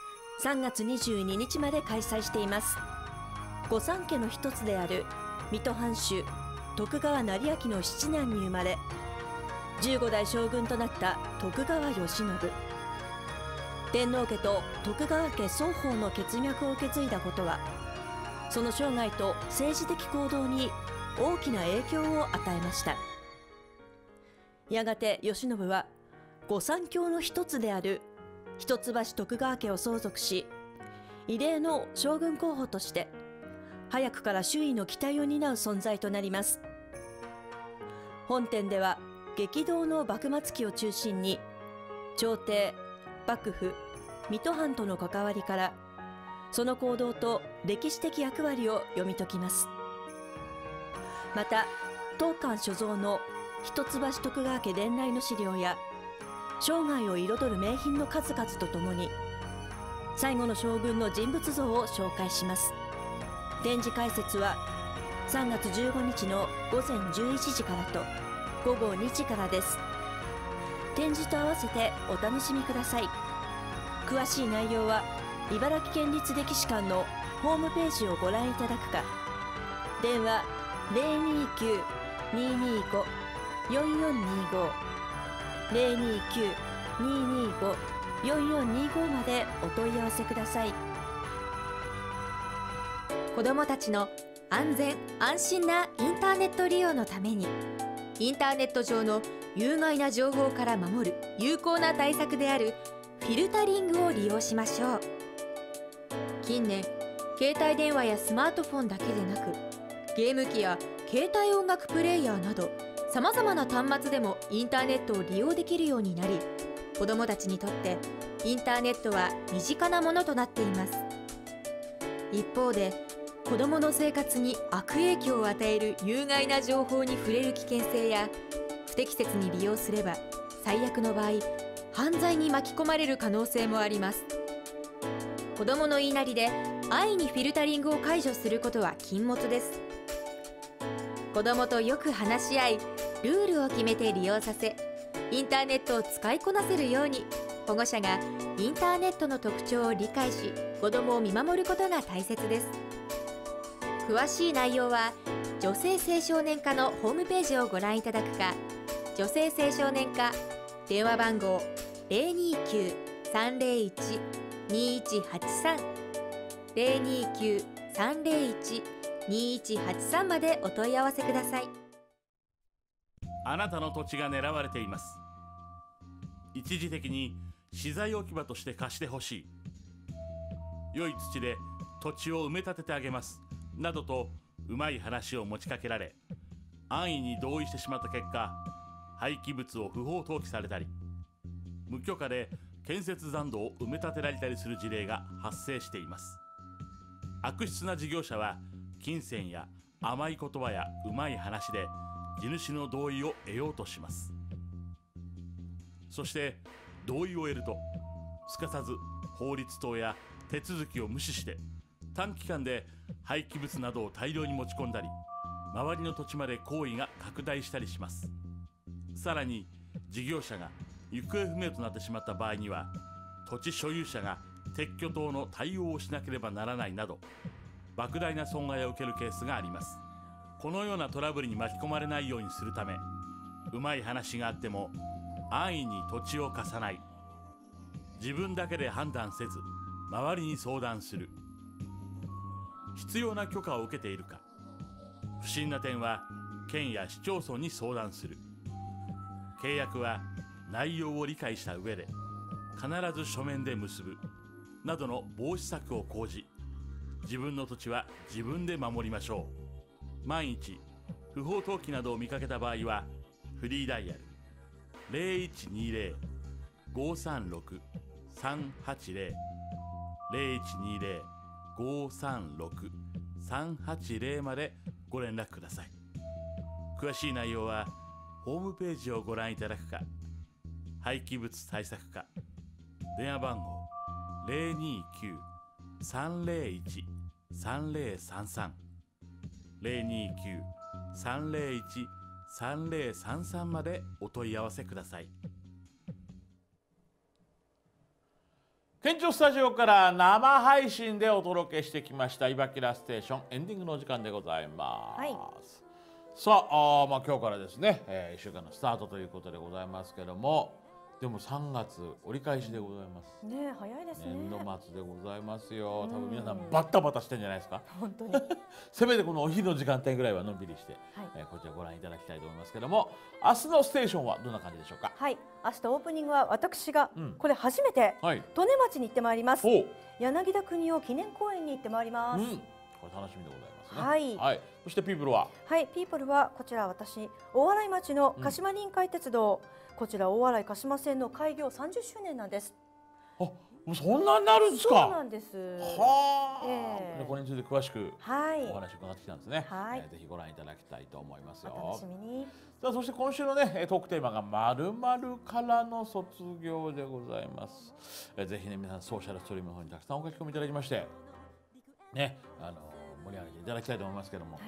3月22日まで開催しています。御三家の一つである水戸藩主徳川斉昭の七男に生まれ、15代将軍となった徳川慶喜。天皇家と徳川家双方の血脈を受け継いだことは、その生涯と政治的行動に大きな影響を与えました。やがて慶喜は御三卿の一つである一橋徳川家を相続し、異例の将軍候補として早くから周囲の期待を担う存在となります。本展では激動の幕末期を中心に朝廷、幕府、水戸藩との関わりからその行動と歴史的役割を読み解きます。また当館所蔵の一橋徳川家伝来の資料や生涯を彩る名品の数々とともに最後の将軍の人物像を紹介します。展示開設は3月15日の午前11時からと午後2時からです。展示と合わせてお楽しみください。詳しい内容は茨城県立歴史館のホームページをご覧いただくか、電話 029-225-4425 029-225-4425 までお問い合わせください。 子どもたちの安全・安心なインターネット利用のために、インターネット上の有害な情報から守る有効な対策であるフィルタリングを利用しましょう。近年、携帯電話やスマートフォンだけでなく、ゲーム機や携帯音楽プレイヤーなどさまざまな端末でもインターネットを利用できるようになり、子どもたちにとってインターネットは身近なものとなっています。一方で、子どもの生活に悪影響を与える有害な情報に触れる危険性や、不適切に利用すれば最悪の場合犯罪に巻き込まれる可能性もあります。子どもの言いなりで安易にフィルタリングを解除することは禁物です。子どもとよく話し合い、ルールを決めて利用させ、インターネットを使いこなせるように、保護者がインターネットの特徴を理解し、子どもを見守ることが大切です。詳しい内容は女性青少年課のホームページをご覧いただくか、女性青少年課電話番号 029-301-2183 029-301-2183 までお問い合わせください。 あなたの土地が狙われています。一時的に資材置き場として貸してほしい。良い土で土地を埋め立ててあげますなどとうまい話を持ちかけられ、安易に同意してしまった結果、廃棄物を不法投棄されたり、無許可で建設残土を埋め立てられたりする事例が発生しています。悪質な事業者は金銭や甘い言葉やうまい話で地主の同意を得ようとします。 そして同意を得るとすかさず法律等や手続きを無視して短期間で廃棄物などを大量に持ち込んだり、周りの土地まで行為が拡大したりします。さらに事業者が行方不明となってしまった場合には、土地所有者が撤去等の対応をしなければならないなど、莫大な損害を受けるケースがあります。このようなトラブルに巻き込まれないようにするため、うまい話があっても安易に土地を貸さない、自分だけで判断せず周りに相談する、必要な許可を受けているか、不審な点は県や市町村に相談する、契約は内容を理解した上で必ず書面で結ぶなどの防止策を講じ、自分の土地は自分で守りましょう。万一不法投棄などを見かけた場合はフリーダイヤル 0120-536-380 0120-536-380 までご連絡ください。詳しい内容はホームページをご覧いただくか、廃棄物対策課電話番号 029-301-3033 029-301-3033 までお問い合わせください。県庁スタジオから生配信でお届けしてきました「いばきらステーション」エンディングのお時間でございます。はい、さあ、今日からですね、1週間のスタートということでございますけども、でも3月折り返しでございます。 ね、早いですね。 年度末でございますよ。多分皆さんバッタバタしてんじゃないですか。 本当に。 せめてこのお昼の時間帯ぐらいはのんびりして、こちらご覧いただきたいと思いますけども、明日のステーションはどんな感じでしょうか。 はい、明日オープニングは私がこれ初めて利根町に行ってまいります。柳田国男記念公園に行ってまいります。 これ楽しみでございますね。 はい。 そしてピープルは。 はい、ピープルはこちら私大洗町の鹿島臨海鉄道、こちら大洗鹿島線の開業30周年なんです。 あ、もうそんなになるんですか。 そうなんです。 はあ。これについて詳しくお話を伺ってきたんですね。ぜひご覧いただきたいと思いますよ。 お楽しみに。 さあ、そして今週のねトークテーマが〇〇からの卒業でございます。ぜひね皆さんソーシャルストリームの方にたくさんお書き込みいただきまして、ね、盛り上げていただきたいと思いますけども、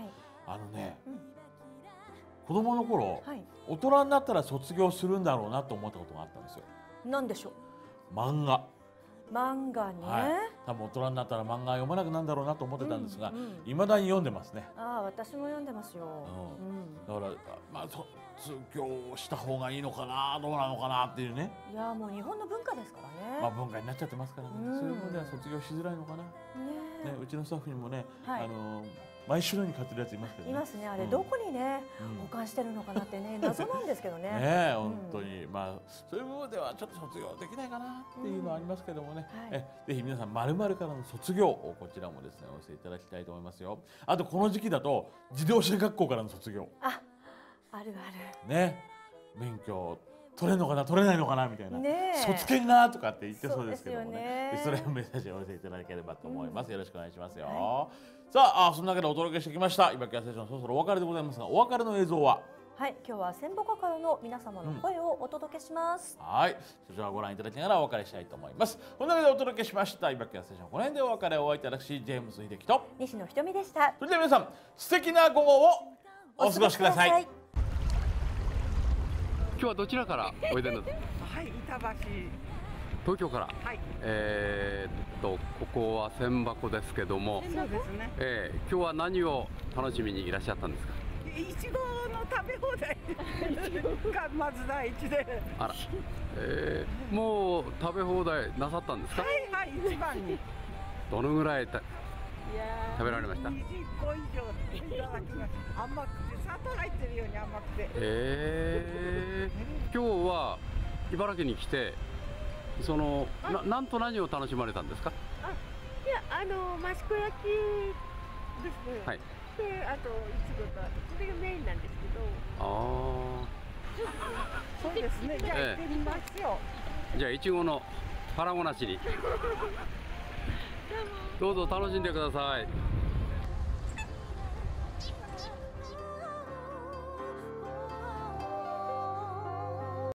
子供の頃、大人になったら卒業するんだろうなと思ったことがあったんですよ。 なんでしょう。 漫画。 漫画ね。 多分大人になったら漫画読まなくなるんだろうなと思ってたんですが、未だに読んでますね。 ああ、私も読んでますよ。 だから卒業した方がいいのかな、どうなのかなっていうね。 いや、もう日本の文化ですからね。 文化になっちゃってますからね。そういうのでは卒業しづらいのかな。ね、うちのスタッフにもね、毎週のように買ってるやついますけどね。 いますね。あれどこにね保管してるのかなってね、謎なんですけどね。 ね、本当にそういう部分ではちょっと卒業できないかなっていうのはありますけどもね。ぜひ皆さん〇〇からの卒業をこちらもですねお寄せいただきたいと思いますよ。あとこの時期だと自動車学校からの卒業。 あるある。 ね、免許取れるのかな取れないのかなみたいな、卒検がとかって言ってそうですけどもね、それをメッセージをお寄せいただければと思います。よろしくお願いしますよ。さあ、そんなわけでお届けしてきましたいばきやステーション、そろそろお別れでございますが、お別れの映像ははい、今日は千穂からの皆様の声をお届けします。 はい、そちらをご覧いただきながらお別れしたいと思います。こんなわけでお届けしましたいばきやステーション、この辺でお別れをお会いいただくし、ジェームス秀樹と西野ひとみでした。 それでは皆さん、素敵な午後をお過ごしください。 今日はどちらからおいでなんですか。 はい、板橋。 東京から。はい。ここは千箱ですけども。 そうですね。 今日は何を楽しみにいらっしゃったんですか。 いちごの食べ放題がまず第一で。 あら。もう食べ放題なさったんですか。 はいはい、一番に。 どのぐらい食べられました。 20個以上いただきました。甘くて砂糖入ってるように甘くて。 今日は茨城に来てなんと何を楽しまれたんですか。 いや、益子焼きですね。 はい。 で、あといちごとそれがメインなんですけど。そうですね。じゃあ行ってみますよ。 じゃあいちごの腹ごなしにどうぞ楽しんでください。